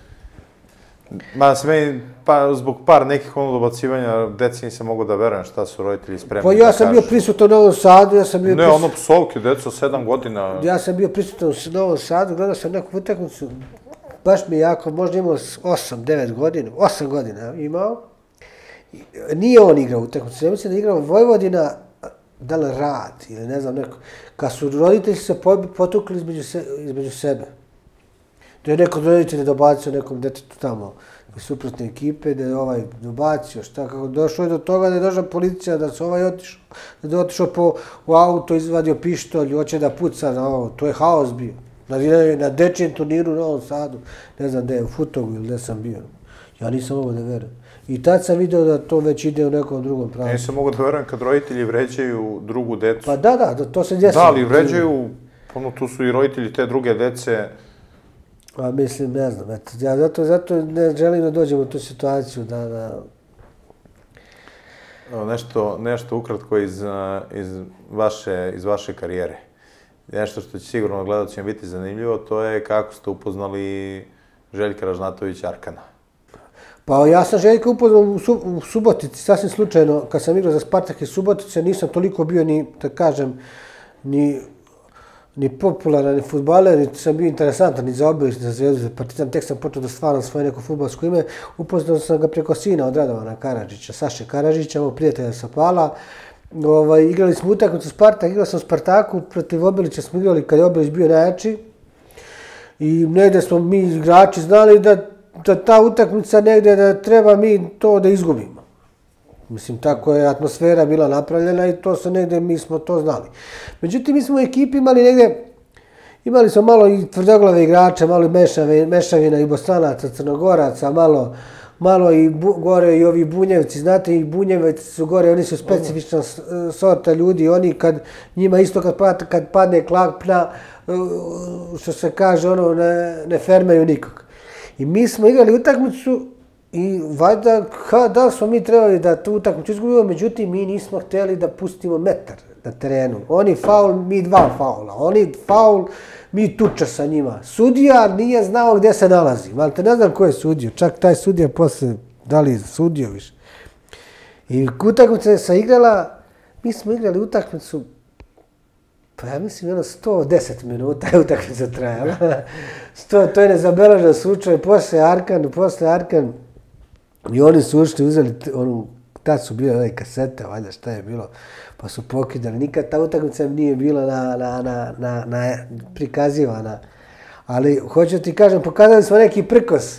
Zbog par nekih dobacivanja, deci nisam mogu da verujem šta su roditelji spremni da kažu. Pa ja sam bio prisutan u Novom Sadu, Ne, psovke, deca, 7 godina. Ja sam bio prisutan u Novom Sadu, gledao sam neku utakmicu, baš mi jako, možda imao 8-9 godina, 8 godina imao. Nije on igrao utakmicu, ja mislim da je igrao Vojvodina, da li Rad ili ne znam neko, kad su roditelji se potukli između sebe. Da je neko roditelj dobacio nekom detetu tamo iz suprotne ekipe, da je ovaj dobacio, šta, kako došlo je do toga da je došla policija, da se ovaj otišao, da je otišao u auto, izvadio pištolj, hoće da puca na ovo, to je haos bio. Na dečijem turniru u Novom Sadu, ne znam gde je, u Futogu ili gde sam bio. Ja nisam mogao da verujem. I tad sam vidio da to već ide u nekom drugom pravcu. Nisam mogao da verujem kad roditelji vređaju drugu decu. Pa da, to se desilo. Da, ali vređaju, tu su i roditelji te druge dece. Pa mislim, ne znam, ja zato ne želim da dođem u tu situaciju da... Nešto ukratko iz vaše karijere. Nešto što će sigurno gledalcima biti zanimljivo, to je kako ste upoznali Željka Ražnatovića Arkana. Pa ja sam Željka upoznao u Subotici, sasvim slučajno, kad sam igrao za Spartak iz Subotice, nisam toliko bio ni, da kažem, ni popularan, ni fudbaler, niti sam bio interesantan, ni za Obilić, ni za Zvezdu, za Partizan, tek sam počeo da stvaram svoje neko fudbalsko ime. Upoznao sam ga preko sina od Radovana Karadžića, Saše Karadžića, moj prijatelja sa Pala. Igrali smo utakmicu Spartak, igrao sam u Spartaku, protiv Obilića smo igrali kad je Obilić bio najjači. I negde smo mi igrači znali da ta utakmica negde da treba mi to da izgubimo. Mislim, tako je atmosfera bila napravljena i to se negde, mi smo to znali. Međutim, mi smo u ekipi imali smo malo i tvrdoglave igrače, malo mešavina i Bosanaca, Crnogoraca, malo i gore i ovi Bunjevci, znate, i Bunjevci su gore, oni su specifična sorta ljudi, oni kad njima isto kad padne klapna, što se kaže, ne fermeju nikog. I mi smo igrali utakmicu i valjda da smo mi trebali da tu utakmicu izgubimo, međutim mi nismo htjeli da pustimo metar na terenu. Oni faul, mi 2 faula. Oni faul, mi tuča sa njima. Sudija nije znao gdje se nalazi. Malte ne znam ko je sudio. Čak taj sudija posle, da li je sudio više. I utakmica se igrala, mi smo igrali utakmicu, pa ja mislim 110 minuta je utakmica trajala. To je nezabeležen slučaj, posle Arkan, i oni su ušli, uzeli, tad su bile kasete, valjda šta je bilo, pa su pokidali. Nikad ta utakmica nije bila prikazivana. Ali, hoću ti kažem, pokazali smo neki prkos,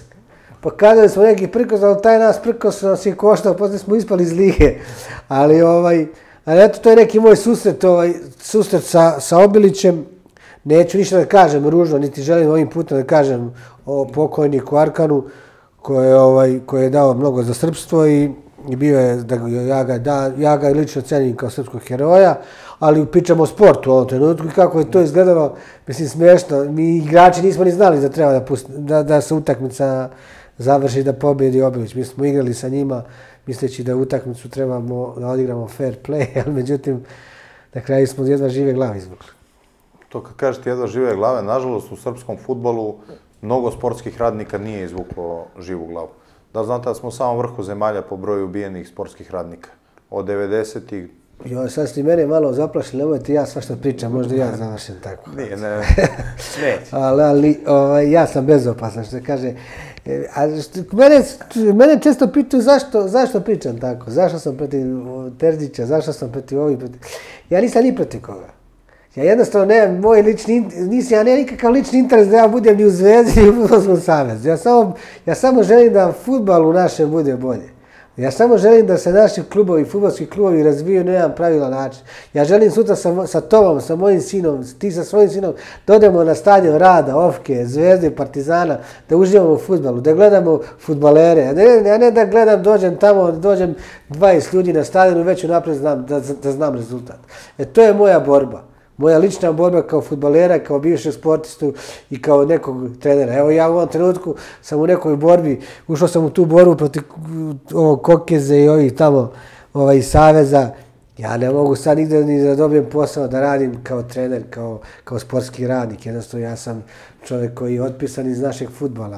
ali taj nas prkos nas je koštao, posle smo ispali iz lige. Ali eto, to je neki moj susret sa Obilićem. Neću ništa da kažem ružno, niti želim ovim putem da kažem o pokojniku Arkanu, koji je dao mnogo za srpstvo i bio je, ja ga lično cenim kao srpskog heroja, ali pričamo o sportu u ovom trenutku i kako je to izgledalo, mislim, smiješno. Mi igrači nismo ni znali da treba da se utakmica završi, da pobjedi Obilić. Mi smo igrali sa njima misleći da utakmicu trebamo da odigramo fair play, ali međutim na kraju smo jedva žive glave izvukli. To kad kažete jedva žive glave, nažalost u srpskom fudbalu mnogo sportskih radnika nije izvuklo živu glavu. Da znate da smo u samom vrhu zemalja po broju ubijenih sportskih radnika. Od 90-ih... Jo, sad ste mene malo zaplašili, nemojte ja svašta pričam, možda ja završim tako. Nije, ne. Ali ja sam bezopasan, što kaže. Mene često pitaju zašto pričam tako, zašto sam protiv Terzića, zašto sam protiv ovih. Ja nisam ni protiv koga. Ja jednostavno nemam moj lični, ja nemam nikakav lični interes da ja budem ni u Zvezdi ni u Fudbalskom savezu. Ja samo želim da fudbal u našem bude bolje. Ja samo želim da se naši klubovi, fudbalski klubovi razvijaju na jedan pravilan način. Ja želim sutra sa tobom, sa mojim sinom, ti sa svojim sinom, da odemo na stadion Rada, Ofke, Zvezde, Partizana, da uživamo u fudbalu, da gledamo fudbalere. A ne da gledam, dođem tamo, dođem 20 ljudi na stadionu, već unaprijed da znam rezultat. To je moja borba. Moja lična borba kao fudbalera, kao bivšeg sportistu i kao nekog trenera. Evo ja u ovom trenutku sam u nekoj borbi, ušao sam u tu borbu protiv ovog Kokeze i ovih tamo iz Saveza. Ja ne mogu sad nigde ni da dobijem posao da radim kao trener, kao sportski radnik. Jednostavno ja sam čovjek koji je otpisan iz našeg fudbala.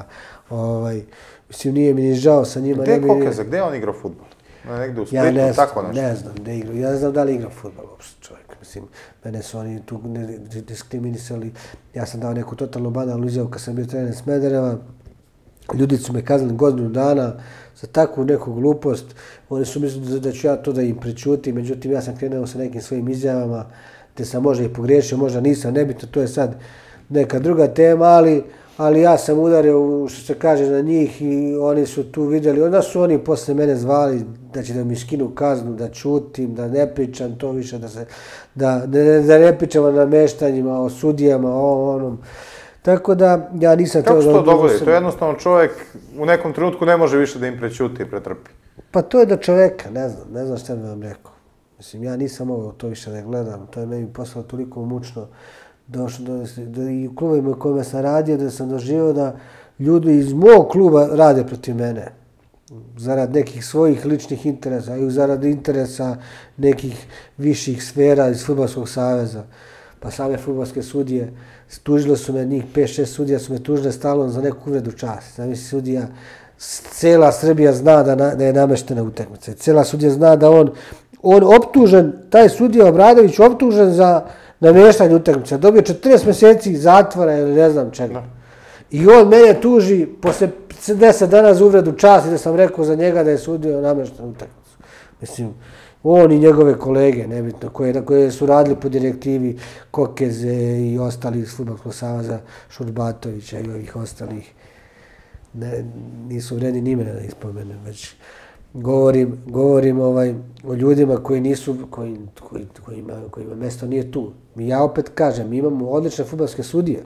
Mislim, nije mi ni žao sa njima. Gde je Kokeza? Gde je on igrao fudbal? Negde u Splitu, tako nešto? Ne znam gde igrao. Ja ne znam da li igra fudbal uopšte čovjek. Mislim, mene su oni tu diskriminisali. Ja sam dao neku totalno banalnu izjavu kad sam bio trener Smedereva. Ljudi su me kaznili godinu dana za takvu neku glupost. Oni su mislili da ću ja to da im prečutim. Međutim, ja sam krenuo sa nekim svojim izjavama gde sam možda i pogriješio, možda nisam, nebitno. To je sad neka druga tema, ali ja sam udario, što se kaže, na njih i oni su tu vidjeli. Onda su oni posle mene zvali da će da mi skinu kaznu, da čutim, da ne pričam to više, da ne pričam o nameštanjima, o sudijama, o onom. Tako da ja nisam... Kako se to dogodi? To je jednostavno čovjek u nekom trenutku ne može više da im prećuti i pretrpi. Pa to je do čoveka, ne znam šta bi vam rekao. Mislim, ja nisam mogao to više da gledam, to je meni poslalo toliko mučno. Došlo i u klubovima u kojima sam radio, da sam doživio da ljudi iz mog kluba rade protiv mene. Zarad nekih svojih ličnih interesa i zarad interesa nekih viših sfera iz Fudbalskog saveza. Pa same fudbalske sudije, tužile su me njih, 5-6 sudija su me tužile stalno za neku uvredu časti. Zamisli sudija, cela Srbija zna da je nameštena utakmica. Cela sudija zna da on optužen, taj sudija Obradović optužen za nameštanje utakmica. Dobio 40 mjeseci zatvora ili ne znam čega. I on mene tuži posle 10 dana za uvredu časti da sam rekao za njega da je sudio nameštenu utakmicu. Mislim, on i njegove kolege, nebitno, koje su radili po direktivi Kokeze i ostalih iz Fudbalskog saveza, Šurbatovića i ovih ostalih. Nisu vredni ni imena da ispomenem, već govorim o ljudima koji nisu, kojima mjesto nije tu. Ja opet kažem, mi imamo odlične fudbalske sudije.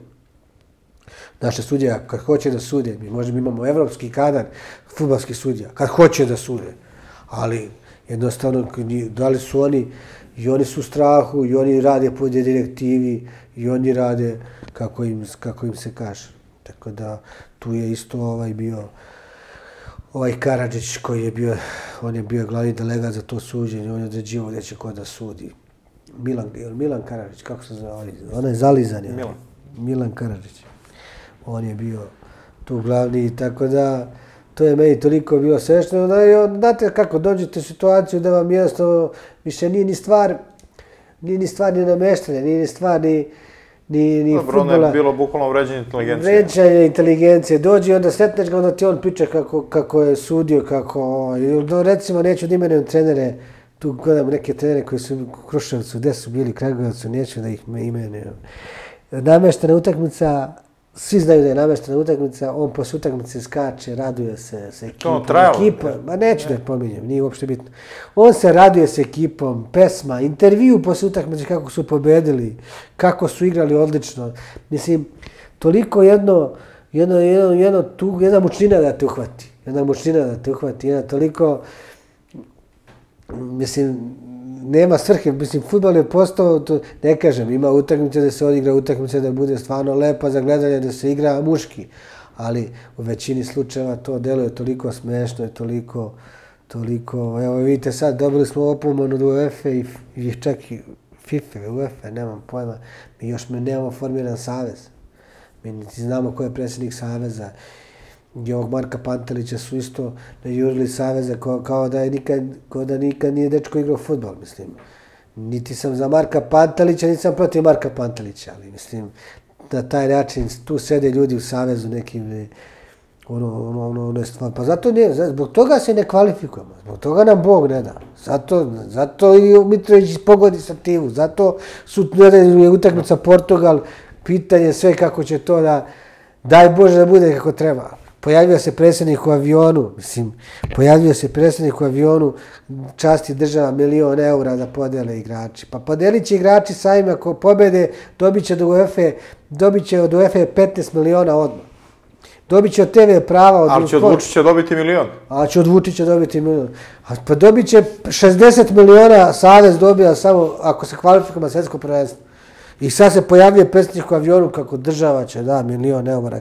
Naše sudije, kad hoće da sude, mi možemo imamo evropski kadar fudbalskih sudija, kad hoće da sude. Ali jednostavno, da li su oni, i oni su u strahu, i oni rade po direktivi, i oni rade kako im se kaže. Tako da tu je isto bio ovaj Karadžić koji je bio, on je bio glavni delegat za to suđenje, on je određivao gdje će ko da sudi. Milan Karadžić, kako se zove? On je zalizan. Milan Karadžić. On je bio tu glavni, tako da to je meni toliko bilo svešno. Znate kako dođete u situaciju da vam jednostavno više nije ni stvar ni nameštanja, nije ni stvar ni fudbala. Dobro, ono je bilo bukvalno vređanje inteligencije. Vređanje inteligencije. Dođi, onda setneš ga, onda ti on piče kako je sudio, kako... Recimo, neću da imenujem trenere, tu gledam neke trenere koji su u Kruševcu, gde su bili, Kragujevcu, neću da ih imenujem. Nameštena utakmica, svi znaju da je nameštena utakmica, on posle utakmice skače, raduje se sa ekipom. Ma neću da je pominjem, nije uopšte bitno. On se raduje sa ekipom, pesma, intervju posle utakmice kako su pobedili, kako su igrali odlično. Mislim, toliko jedna mučnina da te uhvati. Jedna toliko, mislim, nema svrhe, mislim, fudbal je postao, ne kažem, ima utakmice da se odigra, utakmice da bude stvarno lepa za gledanje, da se igra muški, ali u većini slučajeva to deluje toliko smešno i toliko, evo vidite sad, dobili smo opomenu od UEFA i čak i FIFA, UEFA, nemam pojma, mi još nemamo formiran savez, mi niti znamo ko je predsjednik saveza, i ovog Marka Pantelića su isto najurili saveza kao da nikad nije dečko igrao fudbal, mislim. Niti sam za Marka Pantelića, niti sam protiv Marka Pantelića, ali mislim, na taj način tu sede ljudi u savezu nekim, ono je stvar. Pa zato ne, zbog toga se ne kvalifikujemo, zbog toga nam Bog ne da. Zato i Mitrović pogodi sa Tivu, zato su utakmica Portugal, pitanje sve kako će to da, daj Bože da bude kako treba. Pojavio se predsjednik u avionu, časti država 1.000.000 eura da podele igrači. Pa podelit će igrači sami ako pobede, dobit će od UEFA 15 miliona odmah. Dobit će od TV prava. Ali će od Vučića dobiti 1.000.000. Ali će od Vučića dobiti 1.000.000. Pa dobit će 60 miliona savez dobija samo ako se kvalifikuje na svjetsko prvenstvo. I sad se pojavljuje predsjednik u avionu kako država će da 1.000.000 eura,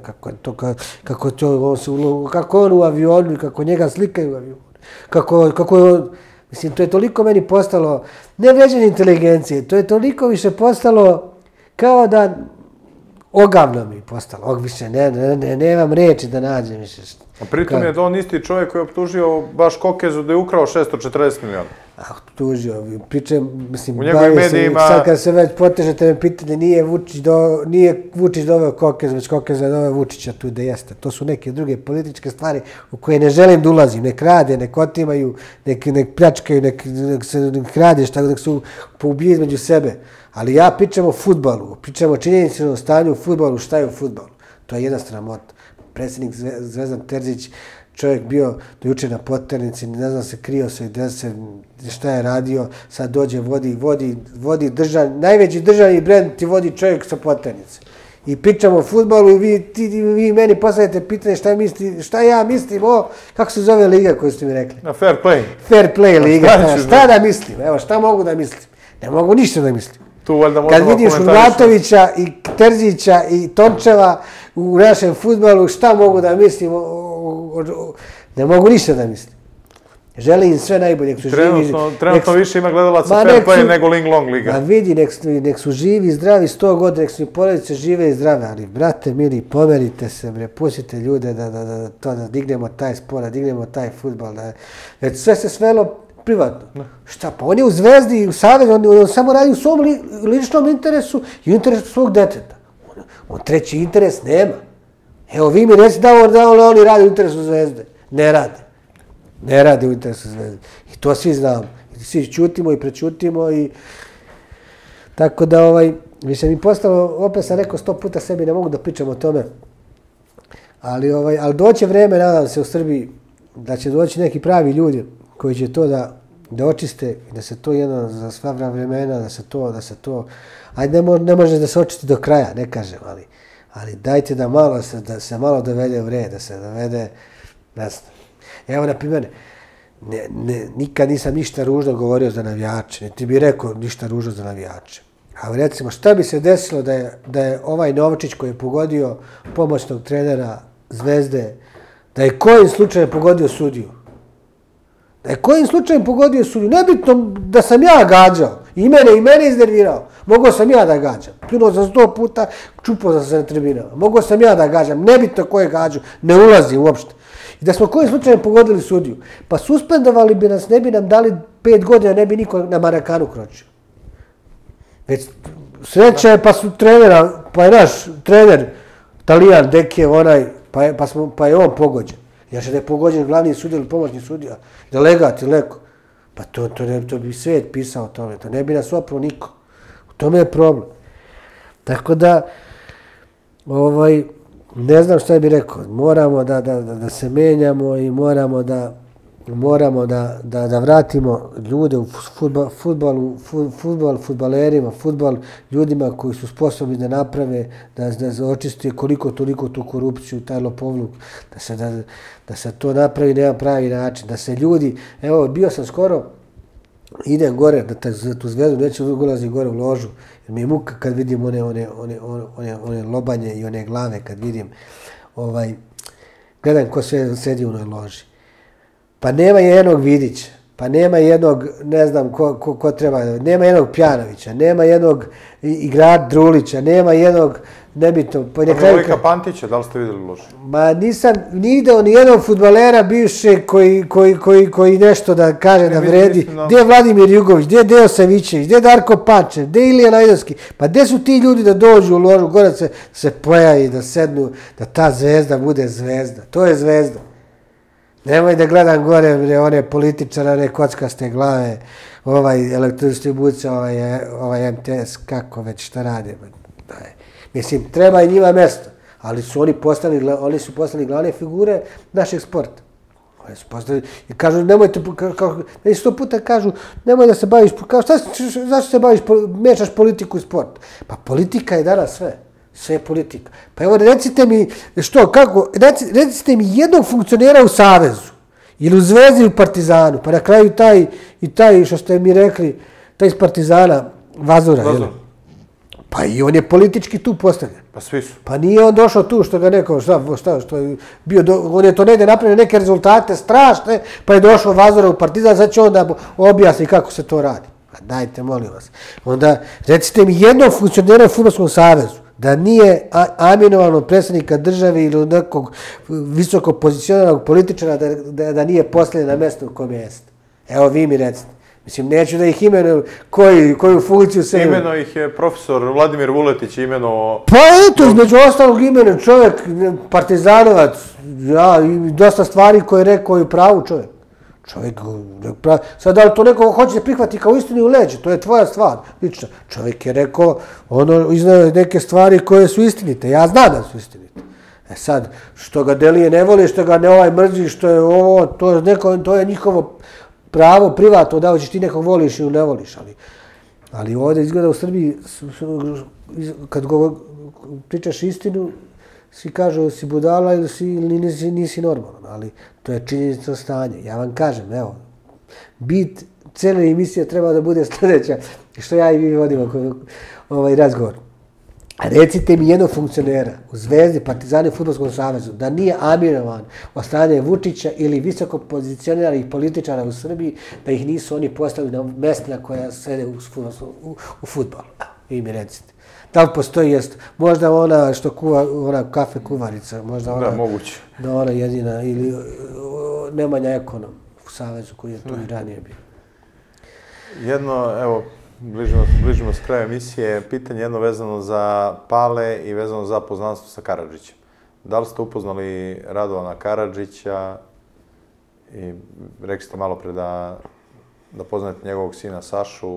kako on u avionu i kako njega slikaju u avionu. Mislim, to je toliko meni postalo, ne vređenje inteligencije, to je toliko više postalo kao da ogavno mi postalo, više nemam reči da nađem više. A pritom je on isti čovjek koji je optužio baš Kokezu da je ukrao 640 miliona. Tužio, pričam, mislim, u njegovim medijima... Sad kad se već potežete me pitanje, nije Vučić doveo Kokez, već Kokez je doveo Vučića tu da jeste. To su neke druge političke stvari u koje ne želim da ulazim. Nek rade, nek otimaju, nek pljačkaju, nek rade, nek su poubije između sebe. Ali ja pričam o fudbalu, pričam o činjenicnom stanju u fudbalu, šta je u fudbalu. To je jedna sramota. Predsjednik Zvezdan Terzić, čovjek bio do juče na poternici, ne znam se, krio se, šta je radio, sad dođe, vodi najveći državni brend ti vodi čovjek sa poternice. I pričamo o fudbalu i vi meni postavljate pitanje šta ja mislim o, kako se zove liga koju ste mi rekli? Fair play. Fair play liga, šta da mislim, evo šta mogu da mislim, ne mogu ništa da mislim. Kad vidiš Urvatovića i Terzića i Tončeva u našem fudbalu, šta mogu da mislim, ne mogu ništa da mislim. Želim im sve najbolje. Trenutno više ima gledalaca fair play nego Ling Long liga. A vidi, nek su živi i zdravi 100 godina, nek su i porodice žive i zdrave, ali brate mili, pomerite se, pustite ljude da dignemo taj sport, da dignemo taj fudbal. Već sve se svelo privatno. Šta, pa on je u Zvezdi, u Savezu, on samo radi u svom ličnom interesu i u interesu svog deteta. On treći interes nema. Evo vi mi reci da oni radi u interesu Zvezde. Ne rade. Ne rade u interesu Zvezde. I to svi znamo. Svi čutimo i prečutimo i tako da više mi postalo, opet sam rekao 100 puta sebi, ne mogu da pričam o tome. Ali doće vreme, nadam se u Srbiji, da će doći neki pravi ljudi koji će to da očiste i da se to jedno za sva vremena, da se to, ajde ne može da se očisti do kraja, ne kažem, ali dajte da se malo dovede u red, da se dovede, ne znam. Evo, na primjer, nikad nisam ništa ružno govorio za navijače, niti bi rekao ništa ružno za navijače. Ali recimo, šta bi se desilo da je ovaj Novčić koji je pogodio pomoćnog trenera Zvezde, da je kojim slučajem pogodio sudiju? Da je kojim slučajem pogodio sudiju? Nebitno da sam ja gađao. I mene iznervirao. Mogao sam ja da gađam. Pljunuo sam 100 puta, čupao sam se na tribinama. Mogao sam ja da gađam. Nebitno ko je gađao. Ne ulazi uopšte. I da smo kojim slučajem pogodili sudiju. Pa suspendovali bi nas, ne bi nam dali 5 godina, ne bi niko na Marakanu kročio. Već sreća je pa su trenera, pa je naš trener, Talijan, Dekijev, pa je on pogođen. Ja što da je pogođen glavni sudija ili pomoćni sudija, delegat ili neko. Pa to bi svijet pisao o tome, to ne bi nas oprao niko. U tome je problem. Tako da, ne znam šta bih rekao. Moramo da se menjamo i moramo da vratimo ljude u fudbalerima, fudbal ljudima koji su sposobni da naprave, da očiste koliko toliko tu korupciju, taj lopovluk, da se to napravi na jedan pravi način, da se ljudi, evo, bio sam skoro, idem gore, za tu zvezdu, neću ulaziti gore u ložu, jer mi je muka kad vidim one lobanje i one glave, kad vidim, gledam ko sve sedi u onoj loži. Pa nema jednog Vidića, pa nema jednog, ne znam ko treba, nema jednog Pjanovića, nema jednog igrača Drulića, nema jednog, nebitno. Pa Velika Pantića, da li ste vidjeli loše? Ma nisam ni ideo ni jednog fudbalera bivše koji nešto da kaže da vredi. Gdje je Vladimir Jugović, gdje je Deo Savićević, gdje je Darko Pančev, gdje je Ilija Najdovski? Pa gdje su ti ljudi da dođu u ložu, gore se pojavi, da sednu, da ta zvezda bude zvezda. To je zvezda. Nemoj da gledam gore one političare, one kockaste glave, elektrodistribucija, MTS, kako već šta rade. Mislim, treba i njima mjesto, ali oni su postali glavne figure našeg sporta. Oni su postali, i kažu, nemojte, i 100 puta kažu, nemoj da se baviš, zašto se baviš, mešaš politiku i sport? Pa politika je danas sve. Sve je politika. Pa evo, recite mi, recite mi jednog funkcionera u Savezu, ili u Zvezdi, ili u Partizanu, pa na kraju taj, što ste mi rekli, taj iz Partizana, Vazura, jel? Pa i on je politički tu postavljen. Pa svi su. Pa nije on došao tu, što ga neko, što je bio, on je to negdje napravio neke rezultate strašne, pa je došao Vazura u Partizan, sad će on da objasni kako se to radi. Pa dajte, molim vas. Onda, recite mi jednog funkcionera u Fudbalskom savezu, da nije aminovan predsjednika države ili nekog visoko pozicioniranog političara, da nije postavljen na mjesto u kojem jeste. Evo vi mi recite. Mislim, neću da ih imenujem koju funkciju se... Imeno ih je profesor Vladimir Vuletić imeno... Pa eto, između ostalog imenu čovjek, partizanovac, i dosta stvari koje je rekao i pravu čovjek. Sad, da li to neko hoće da prihvati kao istinu u leđe, to je tvoja stvar, lično. Čovjek je rekao, iznao neke stvari koje su istinite, ja znam da su istinite. E sad, što ga Delije ne voli, što ga ne mrzi, što je ovo, to je njihovo pravo, privatno, da hoćeš ti nekog voliš ili ne voliš, ali ovdje izgleda u Srbiji, kad pričaš istinu, svi kažu si budala ili nisi normalan, ali to je činjenica stanje. Ja vam kažem, evo, bit cijele emisije treba da bude sljedeća, što ja i vi vodimo ovaj razgovor. Recite mi jednog funkcionera u Zvezdi, Partizani i Fudbalskom savezu da nije aminovan od strane Vučića ili visoko pozicioniranih političara u Srbiji, da ih nisu oni postavili na mjesta koja sede u fudbalu. Vi mi recite. Da li postoji jest, možda ona što kuva, ona kafe kuvarica, možda ona... Da, moguće. Da ona jedina, ili Nemanja Ekonom u savezu koji je tu i ranije bio. Jedno, evo, bližimo s kraja emisije, pitanje jedno vezano za Pale i vezano za poznanstvo sa Karadžićem. Da li ste upoznali Radovana Karadžića i rekli ste malo pre da poznate njegovog sina Sašu?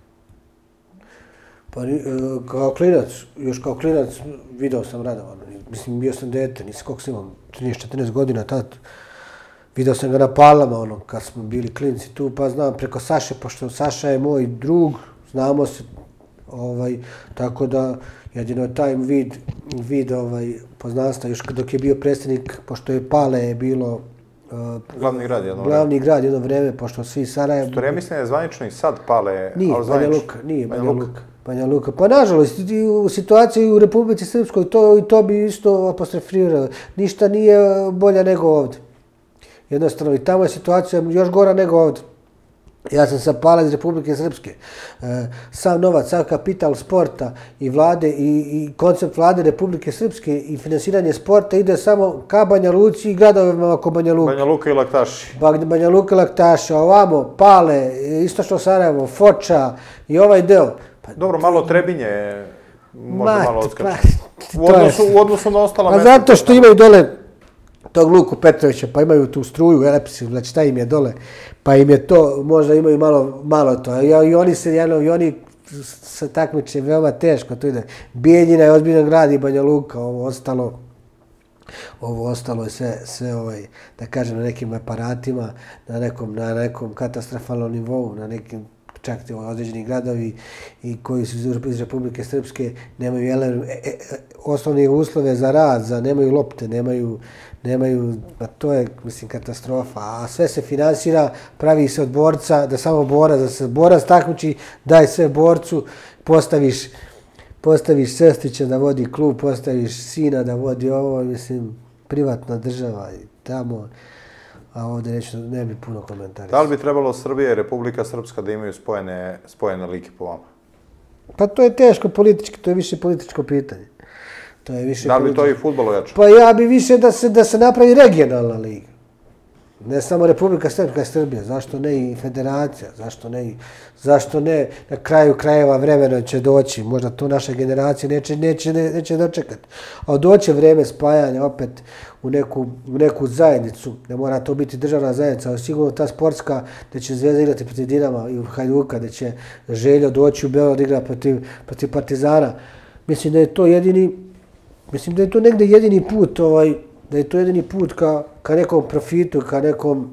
Pa još kao klinac video sam Radovana. Mislim, bio sam dete, nisam koliko sam imao, 13-14 godina tad. Video sam ga na Palama, kad smo bili klinci tu, pa znam preko Saše, pošto Saša je moj drug, znamo se, tako da jedino taj vid poznanstva, još dok je bio predsjednik, pošto je Pale je bilo glavni grad jedno vreme, pošto svi Sarajevo... Što ja mislim je zvanično i sad Pale, nije, Banja Luka. Banja Luka. Pa nažalost, u situaciji u Republici Srpskoj to bi isto apostrofirao. Ništa nije bolja nego ovdje. Jednostavno, i tamo je situacija još gora nego ovdje. Ja sam sa Pala iz Republike Srpske. Sam novac, sam kapital sporta i vlade i koncept vlade Republike Srpske i finansiranje sporta ide samo ka Banja Luci i gradovima oko Banja Luka. Banja Luka i Laktaši. Banja Luka i Laktaši, ovamo, Pale, istočno Sarajevo, Foča i ovaj deo. Dobro, malo Trebinje, možda malo odskače. U odnosu na ostala mesta. Pa zato što imaju dole tog Luku Petrovića, pa imaju tu struju, znači šta im je dole, pa im je to, možda imaju malo to. I oni se takmiče veoma teško, to ide. Bijeljina je ozbiljan grad i Banja Luka, ovo ostalo, Ovo ostalo je sve da kažem, na nekim aparatima, na nekom katastrofalnom nivou, na nekim čak određeni gradovi i koji su iz Republike Srpske nemaju osnovne uslove za rad, nemaju lopte, nemaju, a to je, mislim, katastrofa. A sve se finansira, pravi se od borca, da samo borac, da se borac takmiči, daj sve borcu, postaviš sestrića da vodi klub, postaviš sina da vodi ovo, mislim, privatna država i tamo, a ovdje ne bi puno komentara. Da li bi trebalo Srbija i Republika Srpska da imaju spojene like po vama? Pa to je teško politički, to je više političko pitanje. Da li bi to i fudbal ojačalo? Pa ja bi više da se napravi regionalna liga. Ne samo Republika Srpska i Srbija, zašto ne i federacija, zašto ne na kraju krajeva vremena će doći, možda to naša generacija neće dočekati. A doće vreme spajanja opet u neku zajednicu, ne mora to biti državna zajednica, ali sigurno ta sportska, da će Zvezda igrati protiv Dinama i Hajduka, da će Željo doći u Beograd igra protiv Partizana. Mislim da je to negde jedini put, da je to jedini put ka nekom profitu, ka nekom,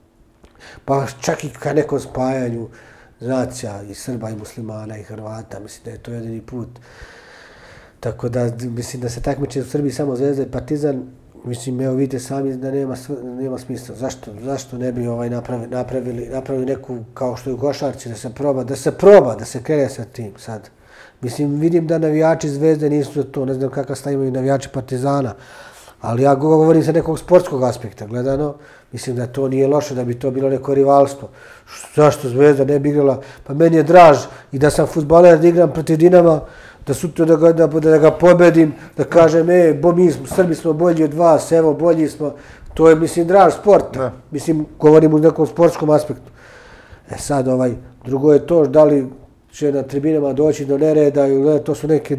pa čak i ka nekom spajanju nacija i Srba i Muslimana i Hrvata. Mislim da je to jedini put. Tako da, mislim da se takmiče u Srbiji samo Zvezda i Partizan. Mislim, evo vidite sami da nema smisla. Zašto ne bi napravili neku, kao što je u košarci, da se krene sa tim sad. Mislim, vidim da navijači Zvezde nisu za to, ne znam kakav stav imaju navijači Partizana, ali ja govorim sa nekog sportskog aspekta gledano, mislim da to nije loše, da bi to bilo neko rivalstvo. Zašto Zvezda ne bi igrala? Pa meni je draž i da sam fudbaler, da igram protiv Dinama, da sutra da ga pobedim, da kažem, mi Srbi smo bolji od vas, evo, bolji smo. To je, mislim, draž sport. Mislim, govorim u nekom sportskom aspektu. Sad, drugo je to, da li će na tribinama doći do nereda, to su neke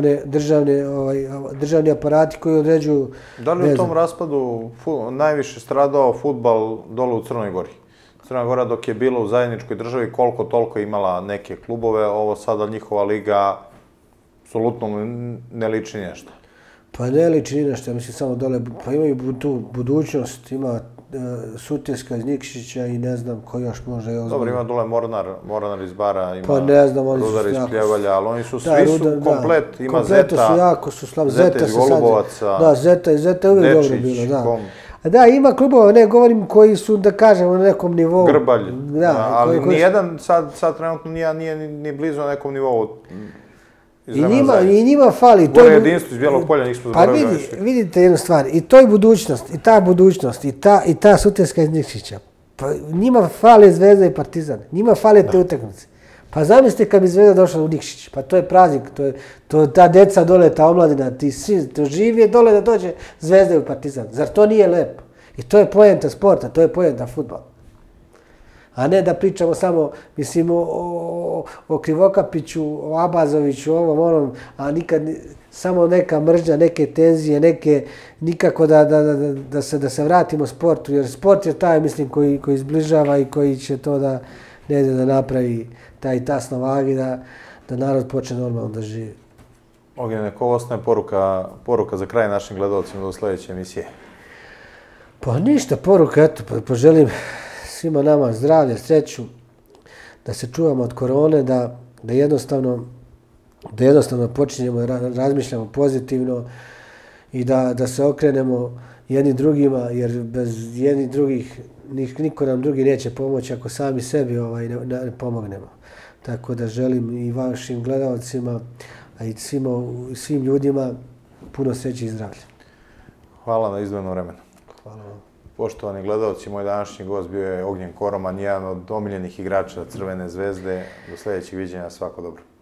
državni aparati koji određuju. Da li u tom raspadu najviše stradao fudbal dole u Crnoj Gori? Crna Gora dok je bila u zajedničkoj državi koliko toliko imala neke klubove, ovo sada njihova liga apsolutno ne liči nešto. Pa ne liči nešto, mislim samo dole, pa imaju tu budućnost, ima Sutjeska iz Nikšića i ne znam ko još može. Dobro, ima dole Mornar iz Bara, ima Rudar iz Pljevalja, ali oni su svi komplet, ima Zeta iz Golubovaca, da, Zeta je uvijek dobro bilo, da. Da, ima klubova, ne govorim, koji su, da kažem, na nekom nivou. Grbalj, ali nijedan sad trenutno nije ni blizu na nekom nivou. I njima fali. Gore jedinstvo iz Bijelog polja, njih smo zaboravili. Pa vidite jednu stvar, i to je budućnost, i ta budućnost, i ta Sutjeska iz Nikšića. Pa njima fali Zvezda i Partizan, njima fali te utakmice. Pa zamislite kad bi Zvezda došla u Nikšić, pa to je praznik, ta deca dole, ta omladina, ti svi, to živi dole da dođe Zvezda i Partizan. Zar to nije lepo? I to je poenta sporta, to je poenta fudbala. A ne da pričamo samo, mislim, o Krivokapiću, o Abazoviću, ovom, a nikad samo neka mržnja, neke tenzije, nikako da se vratimo sportu, jer sport je taj, mislim, koji zbližava i koji će to da napravi taj tas na vagi, da narod počne normalno da živi. Ognjene, ko ostane poruka za kraj našim gledalcima do sljedeće emisije? Pa ništa, poruka, eto, poželim svima nama zdravlje, sreću, da se čuvamo od korone, da jednostavno počinjemo i razmišljamo pozitivno i da se okrenemo jedni drugima, jer bez jednih drugih niko nam drugi neće pomoći ako sami sebi ne pomognemo. Tako da želim i vašim gledalcima, a i svim ljudima puno sreće i zdravlja. Hvala na izdvojenom vremenu. Hvala vam. Poštovani gledalci, moj današnji gost bio je Ognjen Koroman, jedan od omiljenih igrača Crvene zvezde. Do sljedećeg viđenja, svako dobro.